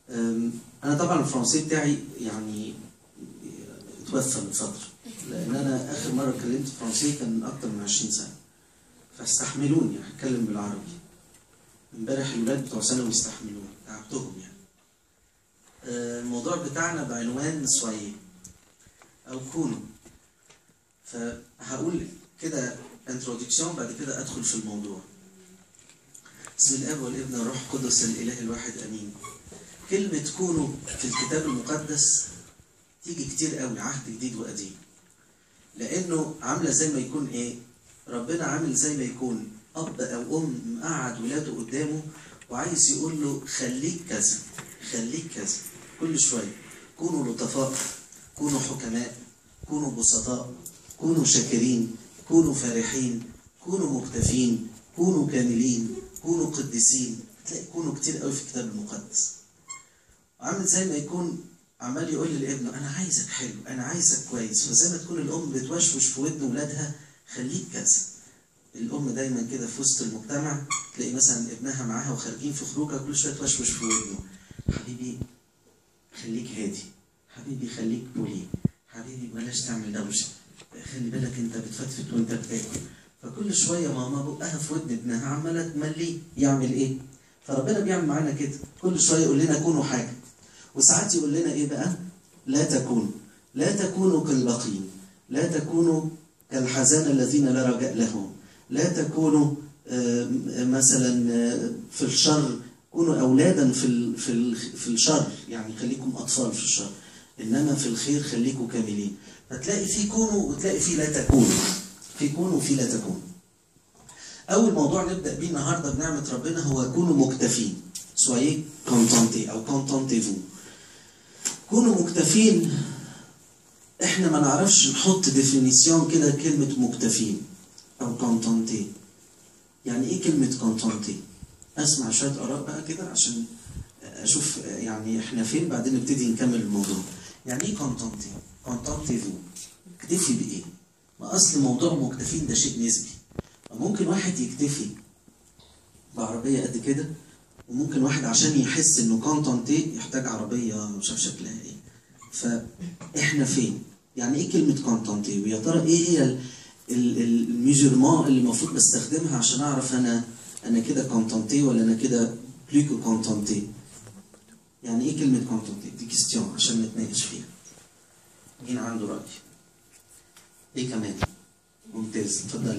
انا طبعا الفرنسي بتاعي يعني اتوفى من فتره، لان انا اخر مره اتكلمت فرنسي كان اكتر من 20 سنه، فاستحملوني هتكلم بالعربي. امبارح الولاد بتوع ثانوي استحملوني، تعبتهم يعني. الموضوع بتاعنا بعنوان سويي او كونوا. فهقول كده انترودكسيون، بعد كده ادخل في الموضوع. بسم الاب والابن والروح القدس الاله الواحد امين. كلمه كونوا في الكتاب المقدس تيجي كتير قوي، عهد جديد وقديم، لانه عامله زي ما يكون ايه، ربنا عامل زي ما يكون اب او ام مقعد ولاده قدامه وعايز يقول له خليك كذا خليك كذا. كل شويه كونوا لطفاء، كونوا حكماء، كونوا بسطاء، كونوا شاكرين، كونوا فرحين، كونوا مكتفين، كونوا كاملين، كونوا قديسين. تلاقي كونوا كتير قوي في الكتاب المقدس. عامل زي ما يكون عمال يقول لابنه انا عايزك حلو، انا عايزك كويس. فزي ما تكون الام بتوشوش في ودن ولادها خليك كذا. الام دايما كده في وسط المجتمع تلاقي مثلا ابنها معاها وخارجين في خروجه كل شويه توشوش في ودنه، حبيبي خليك هادي، حبيبي خليك بولي، حبيبي بلاش تعمل دوشه، خلي بالك انت بتفتفت وانت بتاكل. فكل شويه ماما بقها في ودن ابنها عماله تمليه يعمل ايه؟ فربنا بيعمل معانا كده، كل شويه يقول لنا كونوا حاجه. وساعات يقول لنا ايه بقى؟ لا تكونوا كالباقين، لا تكونوا كالحزانة الذين لا رجاء لهم، لا تكونوا مثلا في الشر، كونوا اولادا في الشر، يعني خليكم اطفال في الشر، انما في الخير خليكم كاملين. فتلاقي في كونوا وتلاقي في لا تكونوا، في كونوا وفي لا تكونوا. اول موضوع نبدا بيه النهارده بنعمه ربنا هو كونوا مكتفين. soyez contentés او contentez-vous. كونوا مكتفين. احنا ما نعرفش نحط ديفينيسيون كده كلمة مكتفين او كونتنتي. يعني ايه كلمة كونتنتي؟ اسمع شوية اراء بقى كده عشان اشوف يعني احنا فين، بعدين نبتدي نكمل الموضوع. يعني ايه كونتنتي؟ كونتنتي فو، اكتفي بايه؟ ما اصل موضوع مكتفين ده شيء نسبي. ممكن واحد يكتفي بعربية قد كده، وممكن واحد عشان يحس انه كونتنتي يحتاج عربية مش عارف شكلها ايه. فاحنا فين؟ يعني ايه كلمة كونتنتي؟ ويا ترى ايه هي الميجرمون اللي المفروض بستخدمها عشان اعرف انا كده كونتنتي ولا انا كده بليكو كونتنتي؟ يعني ايه كلمة كونتنتي؟ دي كيستيون عشان نتناقش فيها. مين عنده رأي؟ ايه كمان؟ ممتاز، اتفضلي.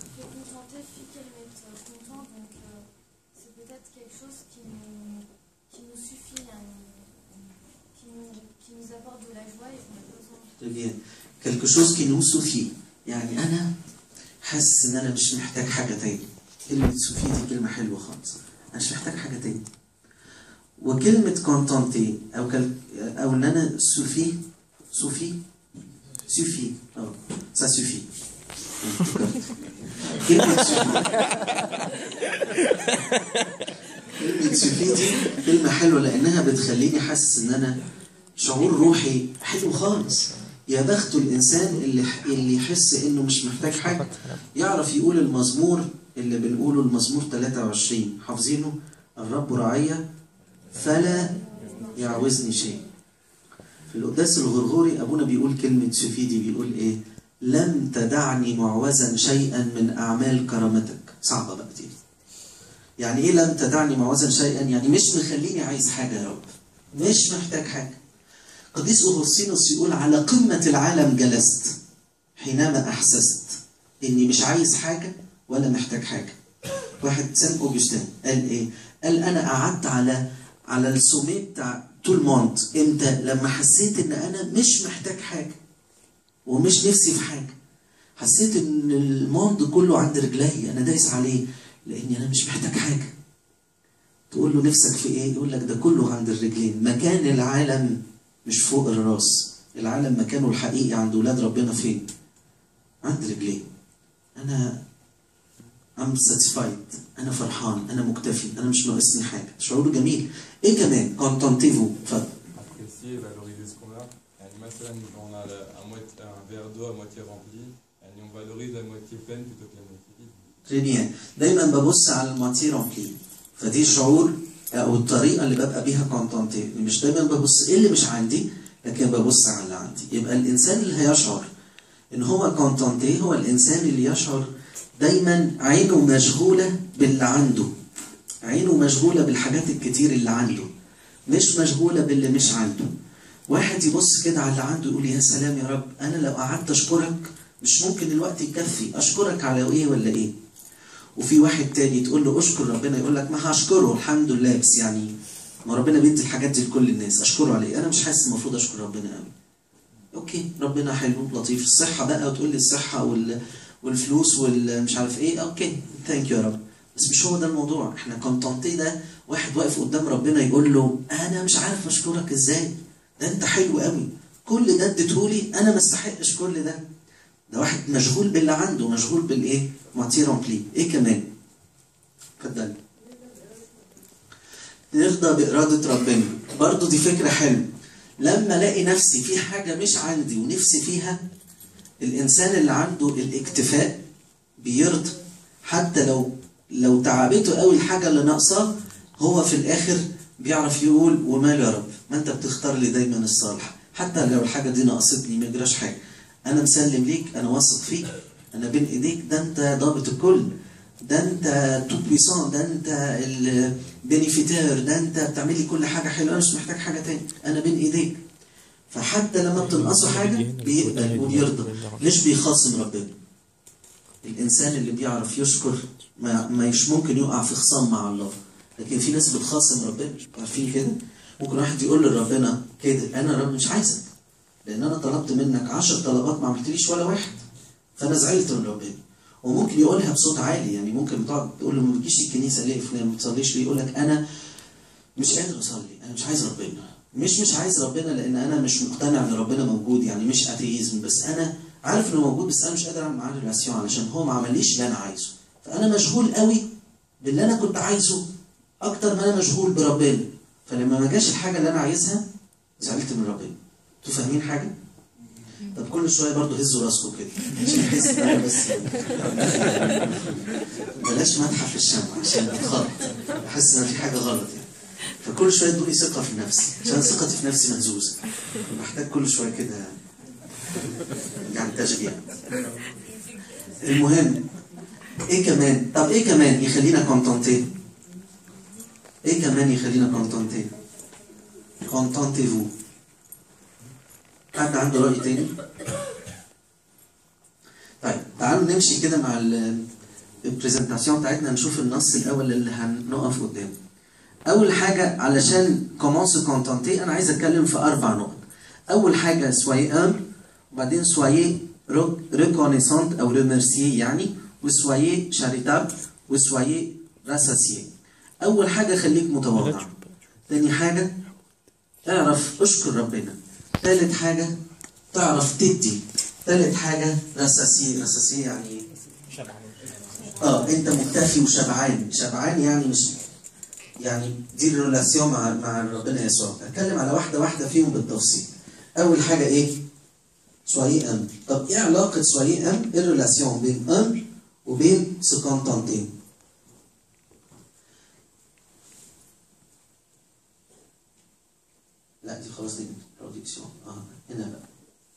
Très bien. Quelque chose qui nous suffit. يعني أنا حاسس إن أنا مش محتاج حاجة تاني. كلمة سوفي دي كلمة حلوة خالص. أنا مش محتاج حاجة تاني. وكلمة كونتنتي أو إن أنا سوفي ça suffit. كلمة سوفي دي كلمة حلوة لأنها بتخليني حاسس إن أنا شعور روحي حلو خالص. يا بخت الإنسان اللي يحس إنه مش محتاج حاجة. يعرف يقول المزمور اللي بنقوله، المزمور 23 حافظينه: الرب راعية فلا يعوزني شيء. في القداس الغرغوري أبونا بيقول كلمة سفيدي، بيقول إيه؟ لم تدعني معوزا شيئا من أعمال كرامتك. صعبة بقى دي. يعني إيه لم تدعني معوزا شيئا؟ يعني مش مخليني عايز حاجة يا رب، مش محتاج حاجة. قديس أغسطينوس يقول: على قمة العالم جلست حينما أحسست إني مش عايز حاجة ولا محتاج حاجة. واحد سان أوجستين قال إيه؟ قال أنا قعدت على السومي بتاع طول مونت. إمتى؟ لما حسيت إن أنا مش محتاج حاجة ومش نفسي في حاجة. حسيت إن الموند كله عند رجلي، أنا دايس عليه لأني أنا مش محتاج حاجة. تقول له نفسك في إيه؟ يقول لك ده كله عند الرجلين. مكان العالم مش فوق الراس، العالم مكانه الحقيقي عند ولاد ربنا فين؟ عند رجلين. أنا I'm satisfied، أنا فرحان، أنا مكتفي، أنا مش ناقصني حاجة. شعور جميل. إيه كمان؟ contentez-vous. اتفضل. Apprécier et valoriser ce qu'on a. يعني مثلا on a un verre d'eau à moitié rempli، يعني on valorise la moitié pleine plutôt que la moitié vide. Très bien. دايما ببص على الموتي رامبلي، فدي شعور او الطريقه اللي ببقى بيها كونتنتي، مش دايما ببص ايه اللي مش عندي لكن ببص على اللي عندي. يبقى الانسان اللي هيشعر ان هو كونتنتي هو الانسان اللي يشعر دايما عينه مشغوله باللي عنده، عينه مشغوله بالحاجات الكتير اللي عنده، مش مشغوله باللي مش عنده. واحد يبص كده على اللي عنده يقول يا سلام يا رب، انا لو قعدت اشكرك مش ممكن الوقت يكفي، اشكرك على ايه ولا ايه؟ وفي واحد تاني تقول له اشكر ربنا يقول لك ما هشكره الحمد لله، بس يعني ما ربنا بيدي الحاجات دي لكل الناس، اشكره على ايه؟ انا مش حاسس المفروض اشكر ربنا قوي. اوكي ربنا حلو لطيف، الصحه بقى وتقول لي الصحه والفلوس والمش عارف ايه، اوكي ثانك يو يا رب، بس مش هو ده الموضوع. احنا كونتنتي ده واحد واقف قدام ربنا يقول له انا مش عارف اشكرك ازاي، ده انت حلو قوي، كل ده اديتهولي انا ما استحقش كل ده. ده واحد مشغول باللي عنده، مشغول بالايه؟ ماتي رامبلي. ايه كمان؟ اتفضل. نرضى بإرادة ربنا، برضو دي فكرة حلوة. لما الاقي نفسي في حاجة مش عندي ونفسي فيها، الإنسان اللي عنده الاكتفاء بيرضى حتى لو تعبته قوي الحاجة اللي ناقصاه، هو في الآخر بيعرف يقول وماله يا رب، ما أنت بتختار لي دايما الصالح، حتى لو الحاجة دي ناقصتني ما يجراش حاجة، أنا مسلم ليك، أنا واثق فيك، أنا بين إيديك، ده أنت ضابط الكل، ده أنت تو بويسان، ده أنت البينيفيتير، ده أنت بتعمل لي كل حاجة حلوة، أنا مش محتاج حاجة تاني، أنا بين إيديك. فحتى لما بتنقصه حاجة بيقبل وبيرضى، مش بيخاصم ربنا. الإنسان اللي بيعرف يشكر مش ممكن يقع في خصام مع الله. لكن في ناس بتخاصم ربنا، عارفين كده؟ ممكن واحد يقول لربنا كده انا رب مش عايزك لان انا طلبت منك 10 طلبات ما عملتليش ولا واحد، فانا زعلت من ربنا. وممكن يقولها بصوت عالي، يعني ممكن تقعد تقول له ما بتجيش الكنيسه ليه فلان، ما بتصليش ليه؟ يقول لك انا مش قادر اصلي، انا مش عايز ربنا. مش عايز ربنا لان انا مش مقتنع ان ربنا موجود، يعني مش اتيزم، بس انا عارف انه موجود، بس انا مش قادر اعمل معاه ريلاسيون علشان هو ما عمليش اللي انا عايزه. فانا مشغول قوي باللي انا كنت عايزه اكتر ما انا مشغول بربنا، فلما ما جاش الحاجه اللي انا عايزها زعلت من ربنا. انتوا فاهمين حاجه؟ طب كل شويه برضه هزوا راسكم كده عشان احس ان انا بس بلاش مدحه في الشمع عشان اتخض، احس ان في حاجه غلط يعني. فكل شويه ادوني ثقه في نفسي عشان ثقتي في نفسي مهزوزه، محتاج كل شويه كده يعني تشجيع. المهم ايه كمان؟ طب ايه كمان يخلينا كونتنتي؟ ايه كمان يخلينا كونتنتي؟ كونتنتيفو. حد عنده رأي تاني؟ طيب تعالوا نمشي كده مع البرزنتاسيون بتاعتنا، نشوف النص الأول اللي هنقف قدامه. أول حاجة علشان كومون سو كونتنتي أنا عايز أتكلم في 4 نقط. أول حاجة سويي أمبل، وبعدين سويي ريكونيسانت أو ريميرسيي يعني، وسويي شاريتابل، وسويي راساسيي. أول حاجة خليك متواضع. تاني حاجة اعرف اشكر ربنا. ثالث حاجة تعرف تدي. ثالث حاجة راساسيي. راساسيي يعني انت مكتفي وشبعان. شبعان يعني مش يعني دي الريلاسيون مع ربنا يسوع. اتكلم على واحدة فيهم بالتفصيل. أول حاجة إيه؟ سويي أمبل. طب إيه علاقة سويي أمبل؟ إيه الريلاسيون بين أمبل وبين سو كونتنتي؟ لا دي خلاص دي برودكسيون. هنا بقى.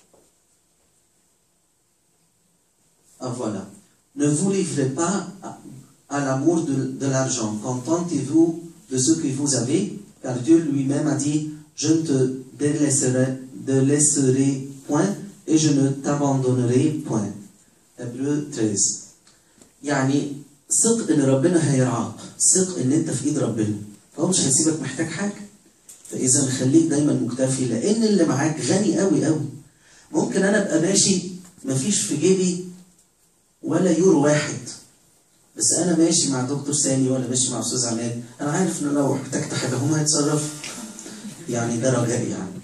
Voilà. Ne vous livrez pas à l'amour de l'argent. Contentez-vous de ce que vous avez, car Dieu lui-même a dit, je ne te délaisserai point et je ne t'abandonnerai point. Hébreux 13. يعني ثق ان ربنا هيرعاك، ثق ان انت في ايد ربنا، فهو مش هيسيبك محتاج حاجه. فاذا خليك دايما مكتفي، لان اللي معاك غني قوي قوي. ممكن انا ابقى ماشي مفيش في جيبي ولا يورو واحد، بس انا ماشي مع دكتور سامي ولا ماشي مع استاذ عماد، انا عارف ان لو احتجت حاجه هم هيتصرفوا. يعني ده رجائي يعني.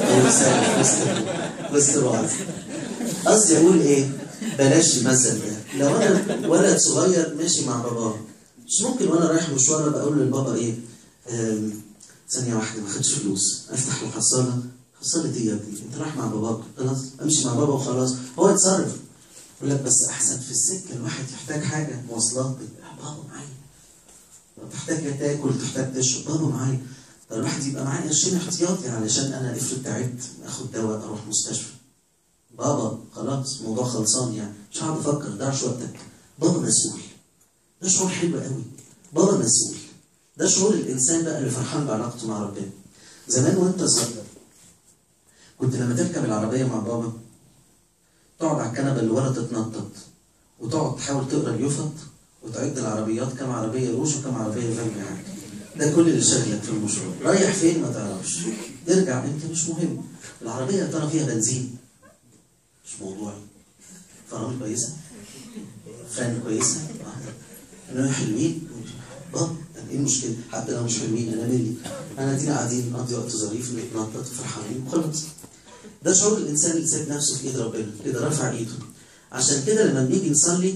وسط الوعظ. قصدي اقول ايه؟ بلاش المثل ده. لو انا ولد صغير ماشي مع باباه، مش ممكن وانا رايح مشوار بقول للبابا ايه؟ ثانيه واحده ما خدش فلوس، افتح الحصاله. حصاله ايه يا ابني؟ انت رايح مع باباك، خلاص امشي مع بابا وخلاص، هو يتصرف. يقول لك بس احسن في السكه الواحد يحتاج حاجه مواصلات، بابا معايا. تحتاج تاكل، تحتاج تشرب، بابا معايا. الواحد يبقى معاه قرشين احتياطي علشان انا افرض تعبت اخد دواء اروح مستشفى. بابا خلاص الموضوع خلصان يعني، مش هقعد افكر، ضيعش وقتك. بابا مسؤول. ده شعور حلو قوي. بابا مسؤول. ده شعور الانسان بقى اللي فرحان بعلاقته مع ربنا. زمان وانت صغير كنت لما تركب العربيه مع بابا تقعد على الكنبه اللي ورا تتنطط وتقعد تحاول تقرا اليوفط وتعد العربيات كم عربيه روج وكم عربيه فان معاك. ده كل اللي شغلك في المشروع. رايح فين ما تعرفش، ترجع انت مش مهم. العربيه يا ترى فيها بنزين؟ مش موضوعي. فرامل كويسه؟ فان كويسه؟ انا حلوين؟ بابا ايه المشكله؟ حتى لو مش حلوين انا مالي؟ انا ادينا قاعدين نقضي وقت ظريف نتنطط وفرحانين وخلاص. ده شعور الانسان اللي ساب نفسه في ايد ربنا، كده رافع ايده. عشان كده لما بنيجي نصلي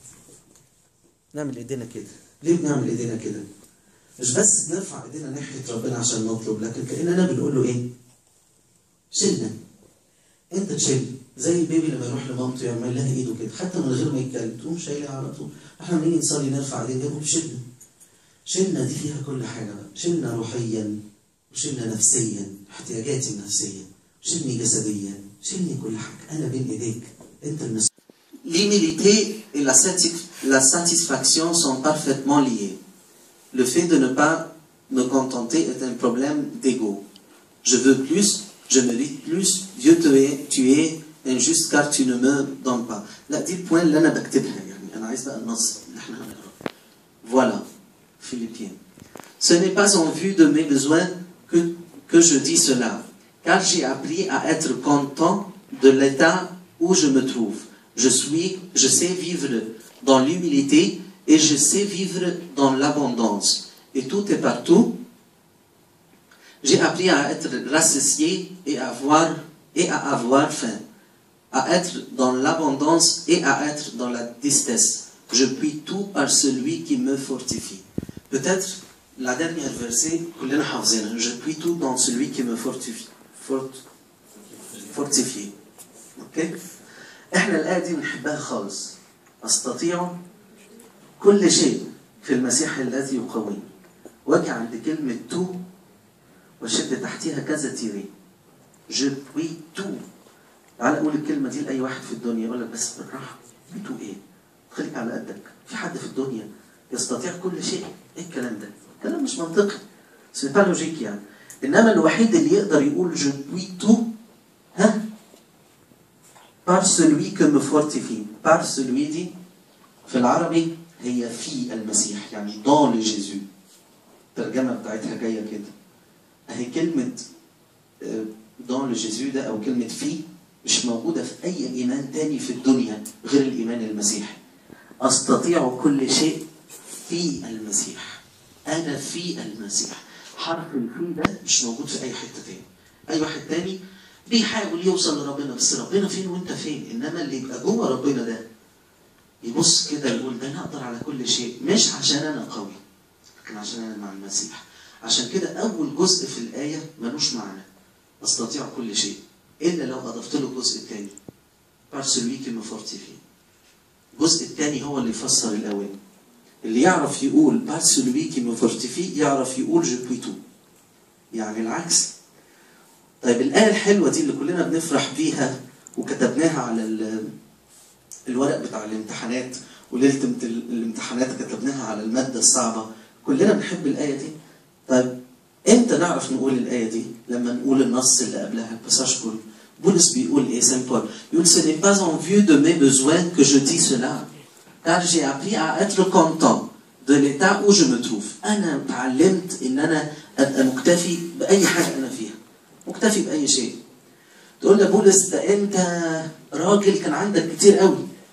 نعمل ايدينا كده. ليه بنعمل ايدينا كده؟ مش بس بنرفع ايدينا ناحيه ربنا عشان نطلب، لكن كاننا بنقول له ايه؟ شيلنا. انت تشيل. زي البيبي لما يروح لمامته يعمل لها ايده كده حتى من غير ما يتكلم تقوم شايلها على طول. احنا لما نيجي نصلي نرفع ايدينا نقول شيلنا. شيلنا دي فيها كل حاجه بقى، شيلنا روحيا وشيلنا نفسيا، احتياجاتي النفسيه، شيلني جسديا، شيلني كل حاجه، انا بين ايديك، انت المسؤول. L'humilité et la satisfaction sont parfaitement liées. Le fait de ne pas me contenter est un problème d'ego. Je veux plus, je mérite plus, Dieu tu es injuste car tu ne me donnes pas. لا دي البوين اللي أنا بكتبها يعني، أنا عايز بقى النص اللي احنا هنقراه. Voilà, Philippiens. Ce n'est pas en vue de mes besoins que je dis cela, car j'ai appris à être content de l'état où je me trouve. Je sais vivre dans l'humilité et je sais vivre dans l'abondance. Et tout est partout. J'ai appris à être rassasié et à avoir faim, à être dans l'abondance et à être dans la tristesse. Je puis tout par celui qui me fortifie. Peut-être la dernière verset, كلنا حافظينها. Je puis tout dans celui qui me fortifie. اوكي؟ احنا الآية دي بنحبها خالص. أستطيع كل شيء في المسيح الذي يقويني. واجي عند كلمة تو وشد تحتيها كذا تيري. Je puis tout. تعال أقول الكلمة دي لأي واحد في الدنيا يقول لك بس بالراحة. تو إيه؟ خليك على قدك. في حد في الدنيا يستطيع كل شيء؟ إيه الكلام ده؟ كلام مش منطقي. C'est pas logique يعني. إنما الوحيد اللي يقدر يقول je puis tout ها؟ par celui que me fortifie. par celui دي في العربي هي في المسيح يعني dans le Jésus. الترجمة بتاعتها جاية كده. أهي كلمة dans le Jésus ده أو كلمة في مش موجودة في أي إيمان تاني في الدنيا غير الإيمان المسيحي. أستطيع كل شيء في المسيح. أنا في المسيح. حرف الفي ده مش موجود في أي حتة تاني. أي واحد تاني بيحاول يوصل لربنا بس ربنا فين وأنت فين؟ إنما اللي يبقى جوه ربنا ده يبص كده يقول ده أنا أقدر على كل شيء مش عشان أنا قوي لكن عشان أنا مع المسيح. عشان كده أول جزء في الآية ملوش معنى. أستطيع كل شيء إلا لو أضفت له الجزء الثاني. par celui qui me fortifie. الجزء الثاني هو اللي يفسر الأول. اللي يعرف يقول par celui qui me fortifie يعرف يقول je puis tout. يعني العكس. طيب الآية الحلوة دي اللي كلنا بنفرح بيها وكتبناها على الورق بتاع الامتحانات وليلة الامتحانات كتبناها على المادة الصعبة. كلنا بنحب الآية دي. طيب امتى نعرف نقول الآية دي؟ لما نقول النص اللي قبلها الباساج كله. بولس بيقول ايه؟ سان بول يقول ce n'est pas en vue de mes besoins que je dis cela car j'ai appris à être content de l'état où je me trouve. أنا تعلمت إن أنا أبقى مكتفي بأي حاجة أنا فيها. مكتفي بأي شيء. تقول لي بولس ده أنت راجل كان عندك كتير قوي.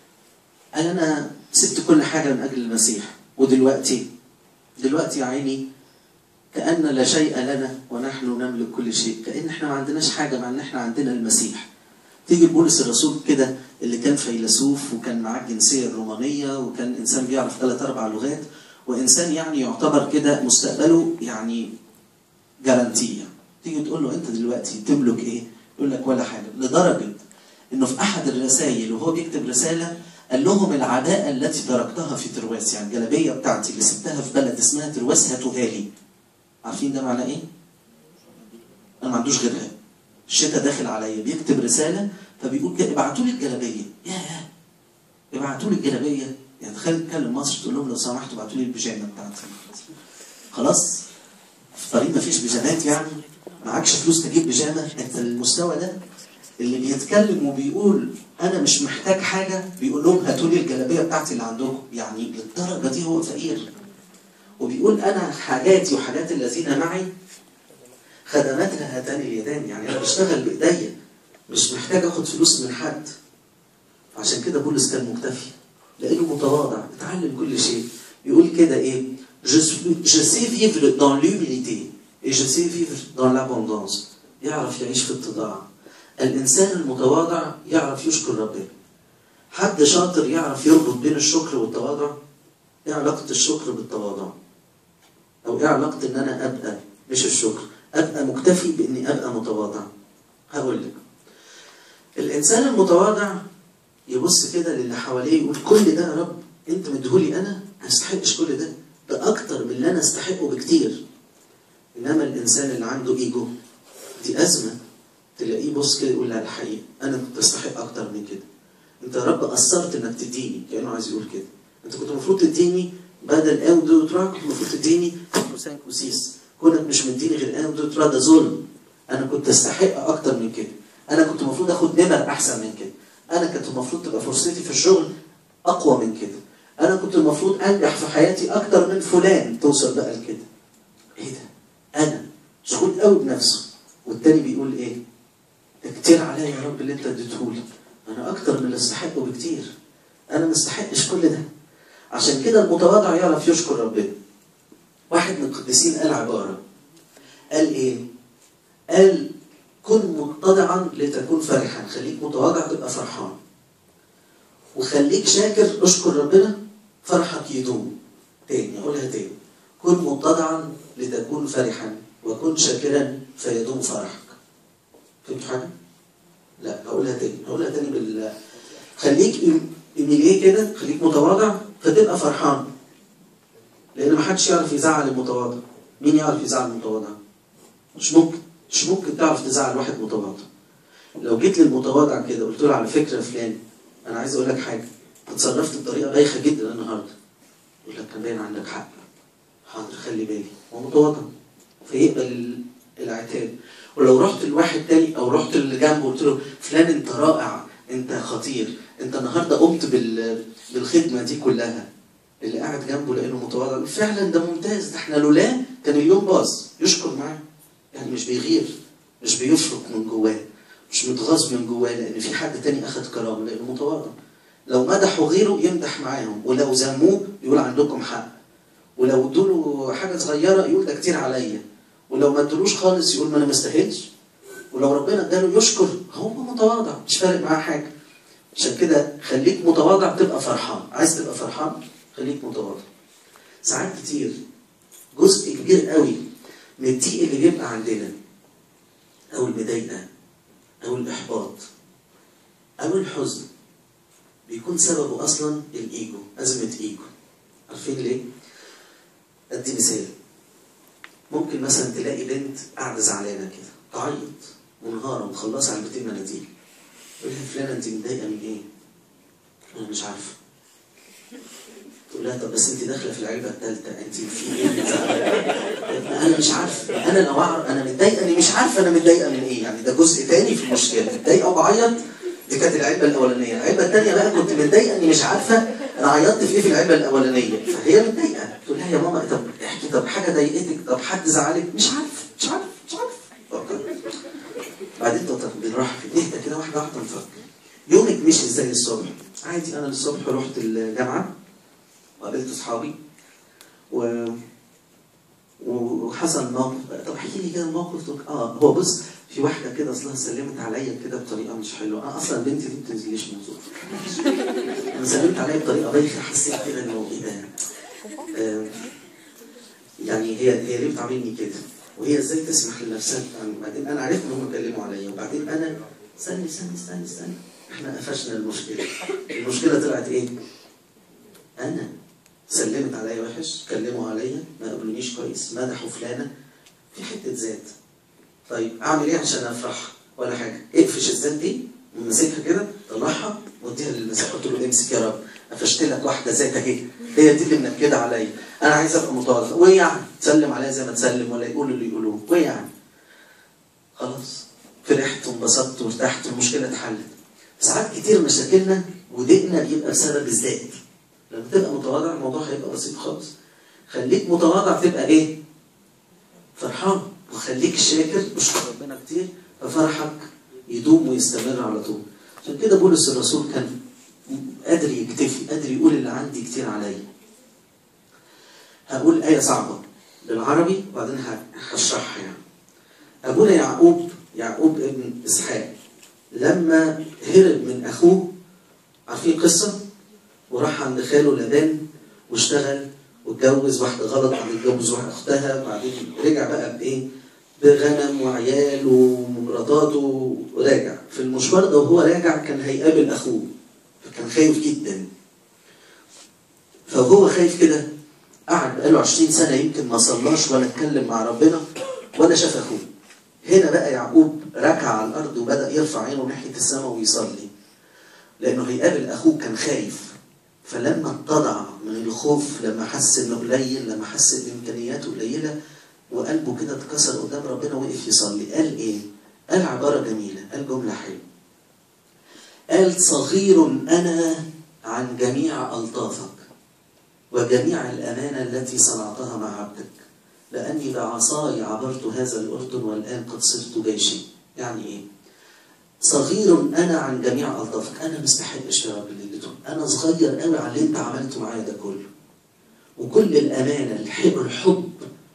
أنا سبت كل حاجة من أجل المسيح ودلوقتي يا عيني كأن لا شيء لنا ونحن نملك كل شيء. كأن احنا ما عندناش حاجة مع ان احنا عندنا المسيح. تيجي بولس الرسول كده اللي كان فيلسوف وكان معاه الجنسية الرومانية وكان إنسان بيعرف 3-4 لغات وإنسان يعني يعتبر كده مستقبله يعني جارانتية. تيجي تقول له أنت دلوقتي تملك إيه؟ يقول لك ولا حاجة. لدرجة إنه في أحد الرسائل وهو بيكتب رسالة قال لهم العباءة التي تركتها في ترواس، يعني الجلابية بتاعتي اللي سبتها في بلد اسمها ترواس هاتوها لي. عارفين ده معناه ايه؟ انا ما عندوش غيرها. الشتاء داخل عليا، بيكتب رسالة فبيقول كده ابعتوا لي الجلابية. ياه، ابعتوا لي الجلابية. يعني تخيل تكلم مصر تقول لهم لو سمحتوا ابعتوا لي البيجامة بتاعتي. خلاص؟ في طريق ما فيش بيجامات، يعني معكش فلوس تجيب بيجامة. انت المستوى ده اللي بيتكلم وبيقول انا مش محتاج حاجه، بيقول لهم هاتوا لي الجلابيه بتاعتي اللي عندكم. يعني للدرجه دي هو فقير. وبيقول انا حاجاتي وحاجات الذين معي خدمتها هاتان اليدان، يعني انا بشتغل بايديا مش محتاج اخد فلوس من حد. عشان كده بولس كان مكتفي لانه متواضع، اتعلم كل شيء. يقول كده ايه؟ je sais vivre dans l'humilité et je sais vivre dans l'abondance. يعرف يعيش في التضاع. الإنسان المتواضع يعرف يشكر ربنا. حد شاطر يعرف يربط بين الشكر والتواضع. إيه علاقة الشكر بالتواضع؟ أو إيه علاقة إن أنا أبقى مش الشكر، أبقى مكتفي بإني أبقى متواضع؟ هقول لك. الإنسان المتواضع يبص كده للي حواليه يقول كل ده يا رب أنت مديهولي، أنا ما أستحقش كل ده، ده أكتر من اللي أنا أستحقه بكتير. إنما الإنسان اللي عنده إيجو دي أزمة. تلاقيه بص كده يقول لا الحقيقة أنا كنت أستحق أكتر من كده. أنت يا رب قصرت إنك تديني، كأنه عايز يقول كده. أنت كنت المفروض تديني بدل ان دو ترا، كنت المفروض تديني كوسين كوسيس. كونك مش مديني غير ان دو ترا ده ظلم. أنا كنت أستحق أكتر من كده. أنا كنت المفروض آخد نمر أحسن من كده. أنا كنت المفروض تبقى فرصتي في الشغل أقوى من كده. أنا كنت المفروض أنجح في حياتي أكتر من فلان. توصل بقى لكده. إيه ده؟ أنا شغول قوي بنفسه. والتاني بيقول إيه؟ كتير عليا يا رب اللي انت اديتهولي، انا اكتر من اللي استحقه بكتير، انا ما استحقش كل ده. عشان كده المتواضع يعرف يشكر ربنا. واحد من القديسين قال عباره، قال ايه؟ قال كن متضعا لتكون فرحا. خليك متواضع تبقى فرحان، وخليك شاكر اشكر ربنا فرحك يدوم. تاني اقولها تاني، كن متضعا لتكون فرحا وكن شاكرا فيدوم فرحك. فهمتوا حاجه؟ لا هقولها تاني خليك ايميليه كده، خليك متواضع فتبقى فرحان. لان ما حدش يعرف يزعل المتواضع. مين يعرف يزعل المتواضع؟ مش ممكن تعرف تزعل واحد متواضع. لو جيت للمتواضع كده قلت له على فكره فلان انا عايز اقول لك حاجه، اتصرفت بطريقه بايخه جدا النهارده، يقول لك كان باين عندك حق، حاضر خلي بالي. هو متواضع فيقبل العتاب. ولو رحت لواحد تاني او رحت اللي جنبه قلت له فلان انت رائع، انت خطير، انت النهارده قمت بالخدمه دي كلها، اللي قاعد جنبه لانه متواضع فعلا ده ممتاز، ده احنا لولاه كان اليوم باظ. يشكر معاه، يعني مش بيغير، مش بيفرق من جواه، مش متغاظ من جواه لان في حد تاني اخذ كرامه لانه متواضع. لو مدحوا غيره يمدح معاهم، ولو ذموه يقول عندكم حق، ولو ادوا حاجه صغيره يقول ده كتير عليا، ولو ما ادلوش خالص يقول ما انا ما استاهلش، ولو ربنا اداله يشكر. هو متواضع مش فارق معاه حاجه. عشان كده خليك متواضع تبقى فرحان. عايز تبقى فرحان خليك متواضع. ساعات كتير جزء كبير قوي من الضيق اللي بيبقى عندنا او المضايقه او الاحباط او الحزن بيكون سببه اصلا الايجو، ازمه ايجو. عارفين ليه؟ ادي مثال. ممكن مثلا تلاقي بنت قاعده زعلانه كده تعيط منهاره مخلصه علبتين مناديل، تقول لها فلانه انت متضايقه من ايه؟ انا مش عارفه. تقول لها طب بس انت داخله في العلبه الثالثه، انت في ايه؟ انا مش عارفه. انا لو اعرف انا متضايقه اني مش عارفه انا متضايقه من ايه، يعني ده جزء ثاني في المشكله. متضايقه وبعيط دي كانت العلبه الاولانيه، العلبه الثانيه بقى كنت متضايقه اني مش عارفه انا عيطت في ايه في العلبه الاولانيه، فهي متضايقه. تقول لها يا ماما طب احكي، طب حاجه ضايقتك، طب حد زعلك؟ مش عارف. بعدين طب بالراحه نهدى كده واحده واحده نفكر. يومك مشي ازاي الصبح؟ عادي. انا الصبح رحت الجامعه وقابلت اصحابي وحصل موقف. طب احكي لي كده الموقف. هو بص في واحده كده اصلها سلمت عليا كده بطريقه مش حلوه. انا اصلا بنتي دي ما بتنزليش من زور. انا سلمت عليا بطريقه بايخه، حسيت كده انه ايه ده؟ يعني هي ليه بتعاملني كده؟ وهي ازاي تسمح لنفسها؟ بعدين انا عرفت ان هم اتكلموا عليا، وبعدين انا استني احنا قفشنا المشكله. المشكله طلعت ايه؟ انا سلمت عليا وحش، كلموا عليا، ما قبلونيش كويس، مدحوا فلانه، في حته ذات. طيب اعمل ايه عشان افرح؟ ولا حاجه، اقفش الذات دي ومسكها كده، طلعها واديها للمسيح، قلت له امسك يا رب، قفشت لك واحده ذات اهي، هي دي اللي منكده عليا، انا عايز ابقى متواضع، وايه يعني؟ تسلم عليا زي ما تسلم ولا يقولوا اللي يقولوه، وايه يعني؟ خلاص فرحت وانبسطت وارتحت والمشكله اتحلت. ساعات كتير مشاكلنا وضيقنا بيبقى بسبب الذات. لما تبقى متواضع الموضوع هيبقى بسيط خالص. خليك متواضع تبقى ايه؟ فرحان، وخليك شاكر اشكر ربنا كتير ففرحك يدوم ويستمر على طول. عشان كده بولس الرسول كان قادر يكتفي، قادر يقول اللي عندي كتير عليا. هقول آية صعبة بالعربي وبعدين هشرحها يعني. أبونا يعقوب ابن إسحاق لما هرب من أخوه، عارفين قصة؟ وراح عند خاله لابان واشتغل واتجوز واحدة غلط، بعدين اتجوز واحدة أختها، بعدين رجع بقى بإيه؟ بغنم وعيال ومراتاته وراجع. في المشوار ده وهو راجع كان هيقابل أخوه، فكان خايف جدا. فهو خايف كده قعد بقاله 20 سنة يمكن ما صلاش ولا اتكلم مع ربنا ولا شاف أخوه. هنا بقى يعقوب ركع على الأرض وبدأ يرفع عينه ناحية السماء ويصلي، لأنه هيقابل أخوه كان خايف. فلما اتضع من الخوف، لما حس إنه قليل، لما حس إن إمكانياته قليلة وقلبه كده اتكسر قدام ربنا، وقف يصلي. قال إيه؟ قال عبارة جميلة، قال جملة حلوة. قال صغير أنا عن جميع ألطافك وجميع الأمانة التي صنعتها مع عبدك، لأني بعصاي عبرت هذا الأردن والآن قد صرت جيشي. يعني إيه؟ صغير أنا عن جميع ألطافك، أنا مستحقش يا رب اللي اديته، أنا صغير قوي على اللي أنت عملته معايا ده كله. وكل الأمانة، الحب